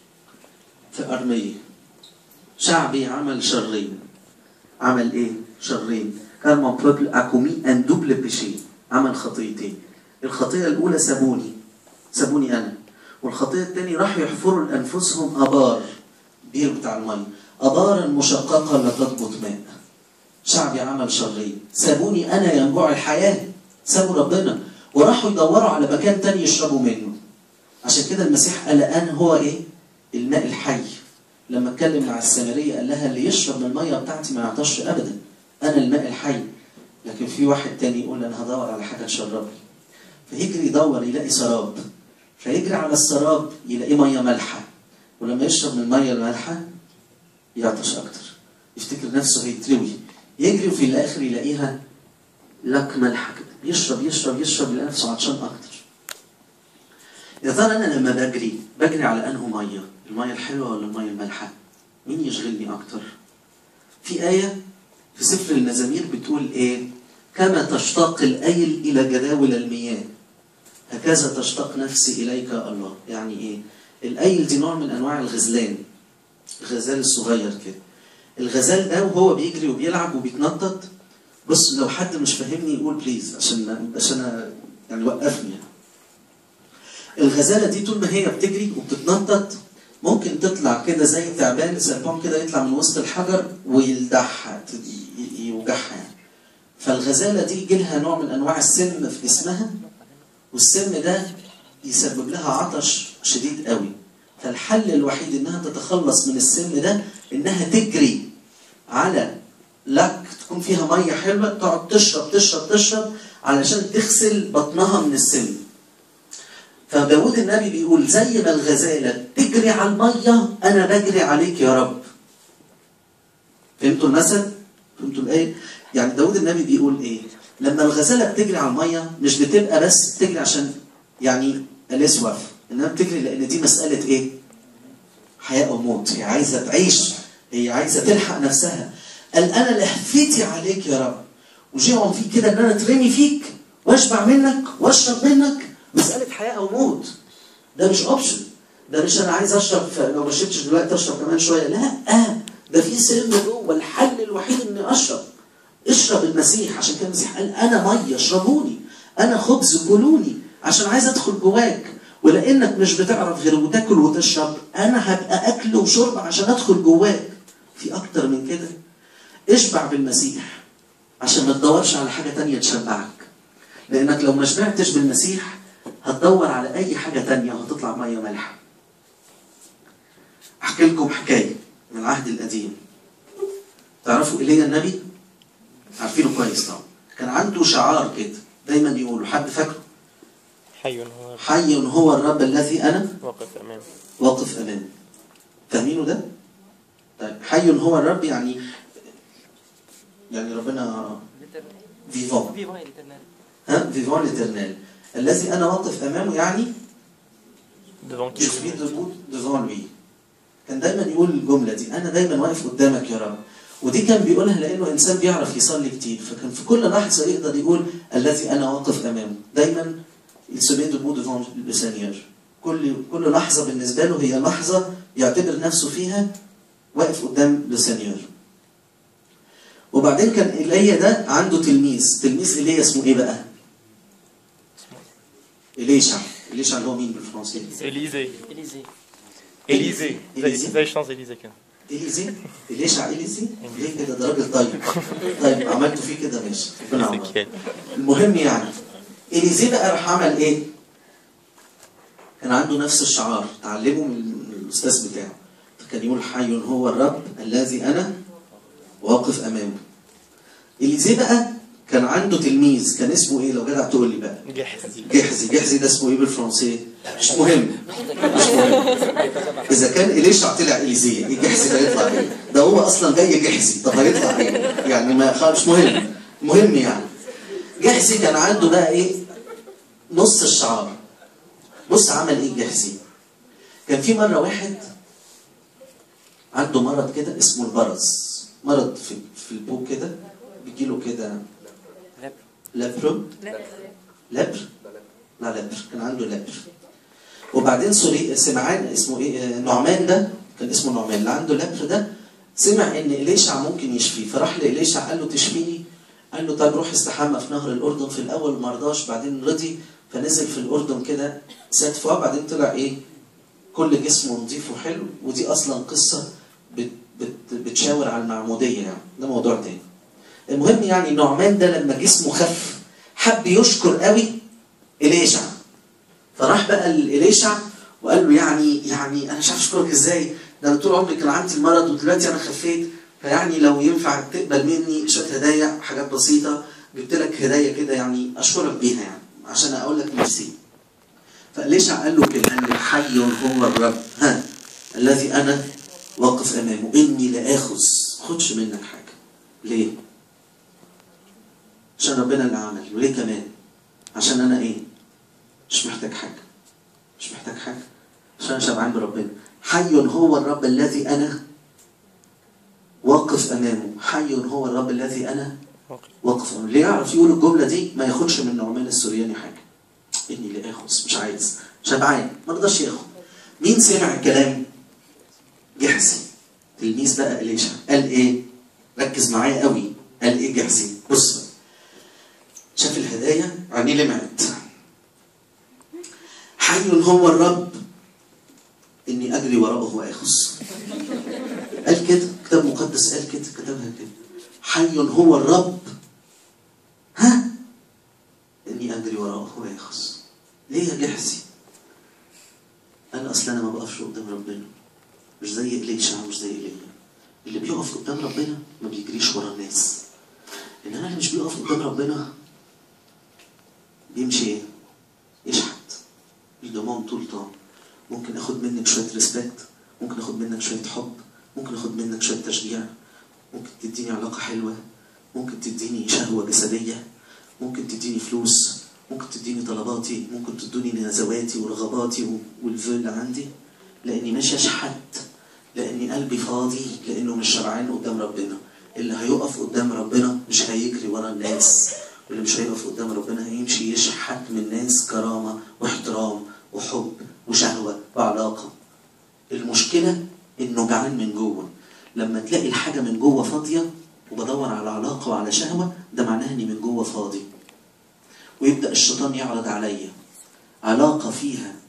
في أرمية شعبي عمل شرين. عمل إيه؟ شرين. car mon peuple a commis un double péché. عمل خطيتين. الخطية الأولى سابوني أنا. والخطية الثانية راحوا يحفروا لأنفسهم آبار، بير بتاع المية، آبارا مشققة لا تضبط ماء. شعبي عمل شرين. سابوني أنا ينبوع الحياة، سابوا ربنا وراحوا يدوروا على مكان تاني يشربوا منه. عشان كده المسيح قال أنا هو إيه؟ الماء الحي. لما اتكلم مع السامرية قال لها اللي يشرب من المية بتاعتي ما يعطش أبدا، أنا الماء الحي. لكن في واحد تاني يقول أنا هدور على حاجة تشربني، فيجري يدور يلاقي سراب، فيجري على السراب يلاقي مية مالحة، ولما يشرب من المية المالحة يعطش أكتر، يفتكر نفسه هيتروي، يجري وفي الآخر يلاقيها لك مالحة كده، يشرب يشرب يشرب يلاقي نفسه عطشان أكتر. يا ترى أنا لما بجري على أنه مية، المية الحلوة ولا المية المالحة؟ مين يشغلني أكتر؟ في آية في سفر المزامير بتقول إيه؟ كما تشتاق الأيل إلى جداول المياه هكذا تشتاق نفسي إليك الله. يعني إيه؟ الأيل دي نوع من أنواع الغزلان، الغزال الصغير كده. الغزال ده وهو بيجري وبيلعب وبيتنطط، بص لو حد مش فاهمني يقول بليز عشان يعني وقفني. الغزالة دي طول ما هي بتجري وبتتنطط ممكن تطلع كده زي تعبان سربان كده، يطلع من وسط الحجر ويلدعها يوجعها يعني. فالغزالة دي يجيلها نوع من أنواع السم في جسمها، والسم ده يسبب لها عطش شديد قوي. فالحل الوحيد انها تتخلص من السم ده انها تجري على لك تكون فيها ميه حلوه، تقعد تشرب تشرب تشرب علشان تغسل بطنها من السم. فداود النبي بيقول زي ما الغزاله تجري على الميه انا بجري عليك يا رب. فهمتوا المثل؟ فهمتوا الايه؟ يعني داود النبي بيقول ايه؟ لما الغزاله بتجري على الميه مش بتبقى بس بتجري عشان يعني الاسوف، انها بتجري لان دي مساله ايه؟ حياه او موت. هي عايزه تعيش، هي عايزه تلحق نفسها. قال انا لهفتي عليك يا رب، وجيهم فيك كده ان انا اترمي فيك واشبع منك واشرب منك. مساله حياه او موت، ده مش اوبشن. ده مش انا عايز اشرب لو ما شربتش دلوقتي اشرب كمان شويه، لا ده في سم جوه. الحل الوحيد اني اشرب المسيح. عشان كده المسيح قال انا ميه اشربوني، انا خبز كلوني، عشان عايز ادخل جواك. ولانك مش بتعرف غير وتاكل وتشرب، انا هبقى اكل وشرب عشان ادخل جواك. في اكتر من كده؟ اشبع بالمسيح عشان ما تدورش على حاجه تانية تشبعك. لانك لو ما شبعتش بالمسيح هتدور على اي حاجه تانية وهتطلع ميه مالحه. احكي لكم حكايه من العهد القديم. تعرفوا ايليا النبي؟ عارفينه كويس طبعا. كان عنده شعار كده دايما يقوله، حد فاكره؟ حي هو الرب الذي انا واقف امامه. فاهمينه ده؟ طيب حي هو الرب يعني ربنا فيفون. فيفون ليترنال. الذي انا واقف امامه يعني je suis debout devant lui. كان دايما يقول الجمله دي، انا دايما واقف قدامك يا رب. ودي كان بيقولها لانه انسان بيعرف يصلي كتير، فكان في كل لحظه يقدر يقول الذي انا واقف امامه. دايما il se met debout devant le Seigneur. كل لحظه بالنسبه له هي لحظه يعتبر نفسه فيها واقف قدام لسانيور. وبعدين كان ايليا ده عنده تلميذ ايليا اسمه ايه بقى؟ إليشع اللي هو مين بالفرنسي؟ إليزي زي شانس إليزي كده. إليشع ليه كده؟ ده راجل طيب عملته فيه كده ماشي. المهم يعني إليزي بقى راح عمل ايه؟ كان عنده نفس الشعار تعلمه من الاستاذ بتاعه. فكان يقول حي هو الرب الذي انا واقف امامه. إليزي بقى كان عنده تلميذ كان اسمه ايه لو جدع تقول لي بقى؟ جحزي ده اسمه ايه بالفرنسي؟ مش مهم. اذا كان إليشع طلع إليزي، ايه جحزي ده يطلع ايه؟ ده هو اصلا جاي جحزي، طب هيطلع ايه؟ يعني ما مش مهم. المهم يعني جحزي كان عنده بقى ايه؟ نص الشعار. بص عمل ايه جحزي؟ كان في مره واحد عنده مرض كده اسمه البرص، مرض في البوق كده بيجيله كده لبر. كان عنده لبر. وبعدين سمعان اسمه ايه؟ نعمان ده كان اسمه نعمان اللي عنده لبر ده سمع ان إليشع ممكن يشفيه، فراح لإليشع قال له تشفيني؟ قال له طيب روح استحمى في نهر الأردن. في الأول ما رضاش، بعدين رضي، فنزل في الأردن كده سات فوق، بعدين طلع ايه؟ كل جسمه نظيف وحلو. ودي أصلا قصة بتشاور على المعمودية، يعني ده موضوع تاني. المهم يعني نعمان ده لما جسمه خف حب يشكر قوي إليشع، فراح بقى لإليشع وقال له يعني أنا مش عارف أشكرك إزاي، ده أنا طول عمري كان عندي المرض ودلوقتي أنا خفيت، فيعني لو ينفع تقبل مني شوية هدايا، حاجات بسيطة، جبت لك هدايا كده يعني أشكرك بيها يعني عشان أقول لك نفسي. فإليشع قال له كده، قال له حي هو الرب الذي أنا واقف أمامه إني لآخذ. خدش منك حاجة. ليه؟ عشان ربنا اللي عمل. وليه كمان؟ عشان أنا إيه؟ مش محتاج حاجة. عشان أنا شبعان بربنا. حي هو الرب الذي أنا واقف أمامه. حي هو الرب الذي أنا واقف أمامه. اللي يعرف يقول الجملة دي ما ياخدش من نعمان السورياني حاجة. إني لآخذ، مش عايز، شبعان، ما رضاش ياخد. مين سمع الكلام؟ جحزي تلميذ بقى إليشع. قال إيه؟ ركز معايا قوي. قال إيه جحزي؟ بص، شاف الهدايا عينيه لمعت. حي هو الرب إني أجري وراءه وآخذ. قال كده، كتاب مقدس قال كده، كتبها كده. حي هو الرب إني أجري وراءه وآخذ. ليه يا جحزي؟ قال أصل أنا ما بقفش قدام ربنا، مش زي إليشع مش زي إيليا. اللي بيقف قدام ربنا ما بيجريش ورا الناس، إنما اللي مش بيقف قدام ربنا بيمشي ايه؟ يشحت. يدومهم طول طول. ممكن اخد منك شويه ريسبكت، ممكن اخد منك شويه حب، ممكن اخد منك شويه تشجيع، ممكن تديني علاقه حلوه، ممكن تديني شهوه جسديه، ممكن تديني فلوس، ممكن تديني طلباتي، ممكن تدوني نزواتي ورغباتي والفيل اللي عندي، لاني مش اشحت، لاني قلبي فاضي، لانه مش شبعان قدام ربنا. اللي هيقف قدام ربنا مش هيجري ورا الناس، واللي مش هيقف قدام ربنا هيمشي يشحت من الناس كرامة واحترام وحب وشهوة وعلاقة. المشكلة انه جعان من جوه. لما تلاقي الحاجة من جوه فاضية وبدور على علاقة وعلى شهوة، ده معناه اني من جوه فاضي. ويبدأ الشيطان يعرض عليا علاقة فيها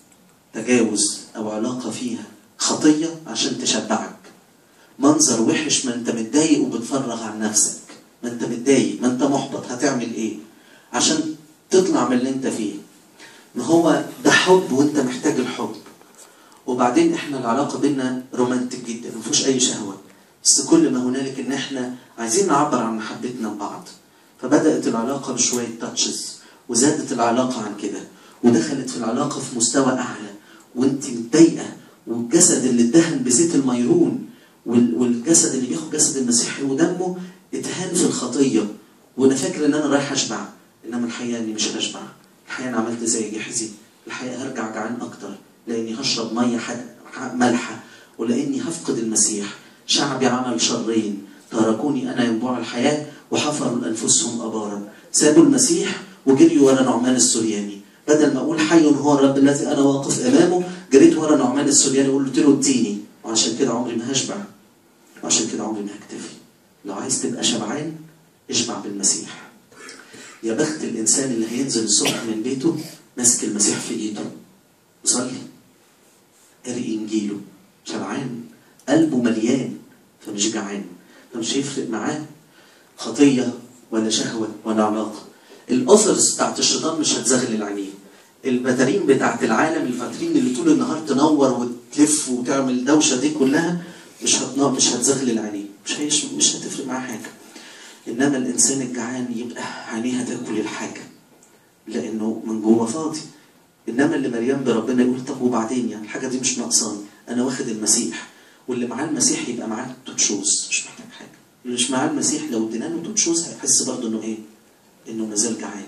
تجاوز أو علاقة فيها خطية عشان تشبعك. منظر وحش، ما انت متضايق وبتفرغ عن نفسك، ما انت متضايق، ما انت محبط، هتعمل ايه عشان تطلع من اللي انت فيه؟ ما هو ده حب وانت محتاج الحب. وبعدين احنا العلاقة بينا رومانتك جدا، ما فيهوش اي شهوة، بس كل ما هنالك ان احنا عايزين نعبر عن محبتنا لبعض. فبدأت العلاقة بشوية تاتشز، وزادت العلاقة عن كده، ودخلت في العلاقة في مستوى أعلى، وانت متضايقة، والجسد اللي اتدهن بزيت الميرون والجسد اللي بياخد جسد المسيح ودمه اتهان في الخطية، وانا فاكر ان انا رايح اشبع، انما الحقيقة اني مش هشبع. الحقيقة انا عملت زي جحزي، الحقيقة هرجع جعان اكتر، لاني هشرب مية مالحة، ولاني هفقد المسيح. شعبي عمل شرين، تركوني انا ينبوع الحياة وحفروا لانفسهم ابارا. سابوا المسيح وجريوا ورا نعمان السورياني، بدل ما اقول حي هو الرب الذي انا واقف امامه، جريت ورا نعمان السورياني وقلت له اديني. وعشان كده عمري ما هشبع، وعشان كده عمري ما هكتفي. لو عايز تبقى شبعان اشبع بالمسيح. يا بخت الانسان اللي هينزل الصبح من بيته ماسك المسيح في ايده، يصلي، قاري انجيله، شبعان، قلبه مليان، فمش جعان، فمش هيفرق معاه خطيه ولا شهوه ولا علاقه. الاوفرز بتاعت الشيطان مش هتزغلل عينيه. البتارين بتاعت العالم، البتارين اللي طول النهار تنور وتلف وتعمل دوشه دي كلها مش هتزغلل عينيه، مش هتفرق معاه حاجه. انما الانسان الجعان يبقى عينيه هتاكل الحاجه، لانه من جوه فاضي. انما اللي مليان بربنا يقول طب وبعدين، يعني الحاجه دي مش ناقصاني، انا واخد المسيح. واللي معاه المسيح يبقى معاه توتشوز، مش محتاج حاجه. اللي مش معاه المسيح لو ادينا له توتشوز هيحس برضه انه ايه؟ انه مازال جعان.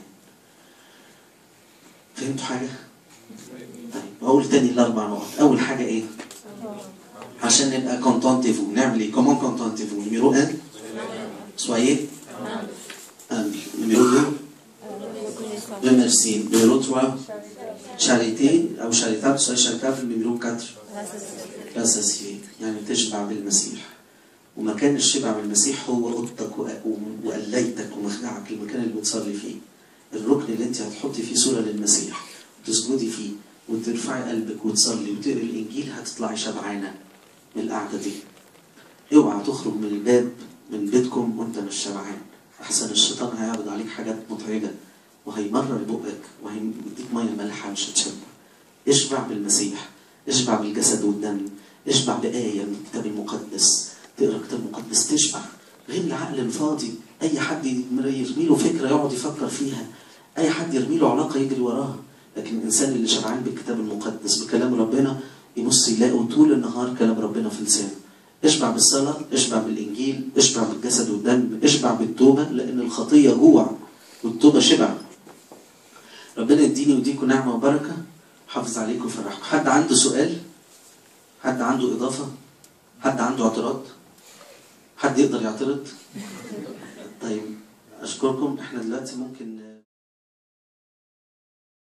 فهمتوا حاجه؟ طيب اقول تاني الاربع نقط. اول حاجه ايه؟ عشان نبقى كونتونتيفو نعمل ايه؟ كومون كونتونتيفو. نيميرو 1 soyez humble. Numéro 2 remercier. Numéro 3 charité أو charitable. soyez charitable. Numéro 4 rassasier، يعني تشبع بالمسيح. ومكان الشبع بالمسيح هو أوضتك وقليتك ومخدعك، المكان اللي بتصلي فيه، الركن اللي انت هتحطي فيه صورة للمسيح وتسجدي فيه وترفعي قلبك وتصلي وتقري الإنجيل، هتطلعي شبعانة من القعدة دي. اوعى تخرج من الباب من بيتكم وانت مش شبعان، احسن الشيطان هيعرض عليك حاجات متعبه وهيمرر بقك وهيديك ميه مالحه مش هتشبع. اشبع بالمسيح، اشبع بالجسد والدم، اشبع بآية من الكتاب المقدس. تقرا الكتاب المقدس تشبع، غير العقل الفاضي. اي حد يرمي له فكره يقعد يفكر فيها، اي حد يرمي له علاقه يجري وراها. لكن الانسان اللي شبعان بالكتاب المقدس بكلام ربنا يبص يلاقوا طول النهار كلام ربنا في لسانه. اشبع بالصلاة، اشبع بالإنجيل، اشبع بالجسد والدم، اشبع بالتوبة، لأن الخطية جوع والتوبة شبع. ربنا يديني ويديكم نعمة وبركة، حافظ عليكم وفرحكم. حد عنده سؤال؟ حد عنده إضافة؟ حد عنده اعتراض؟ حد يقدر يعترض؟ طيب أشكركم. احنا دلوقتي ممكن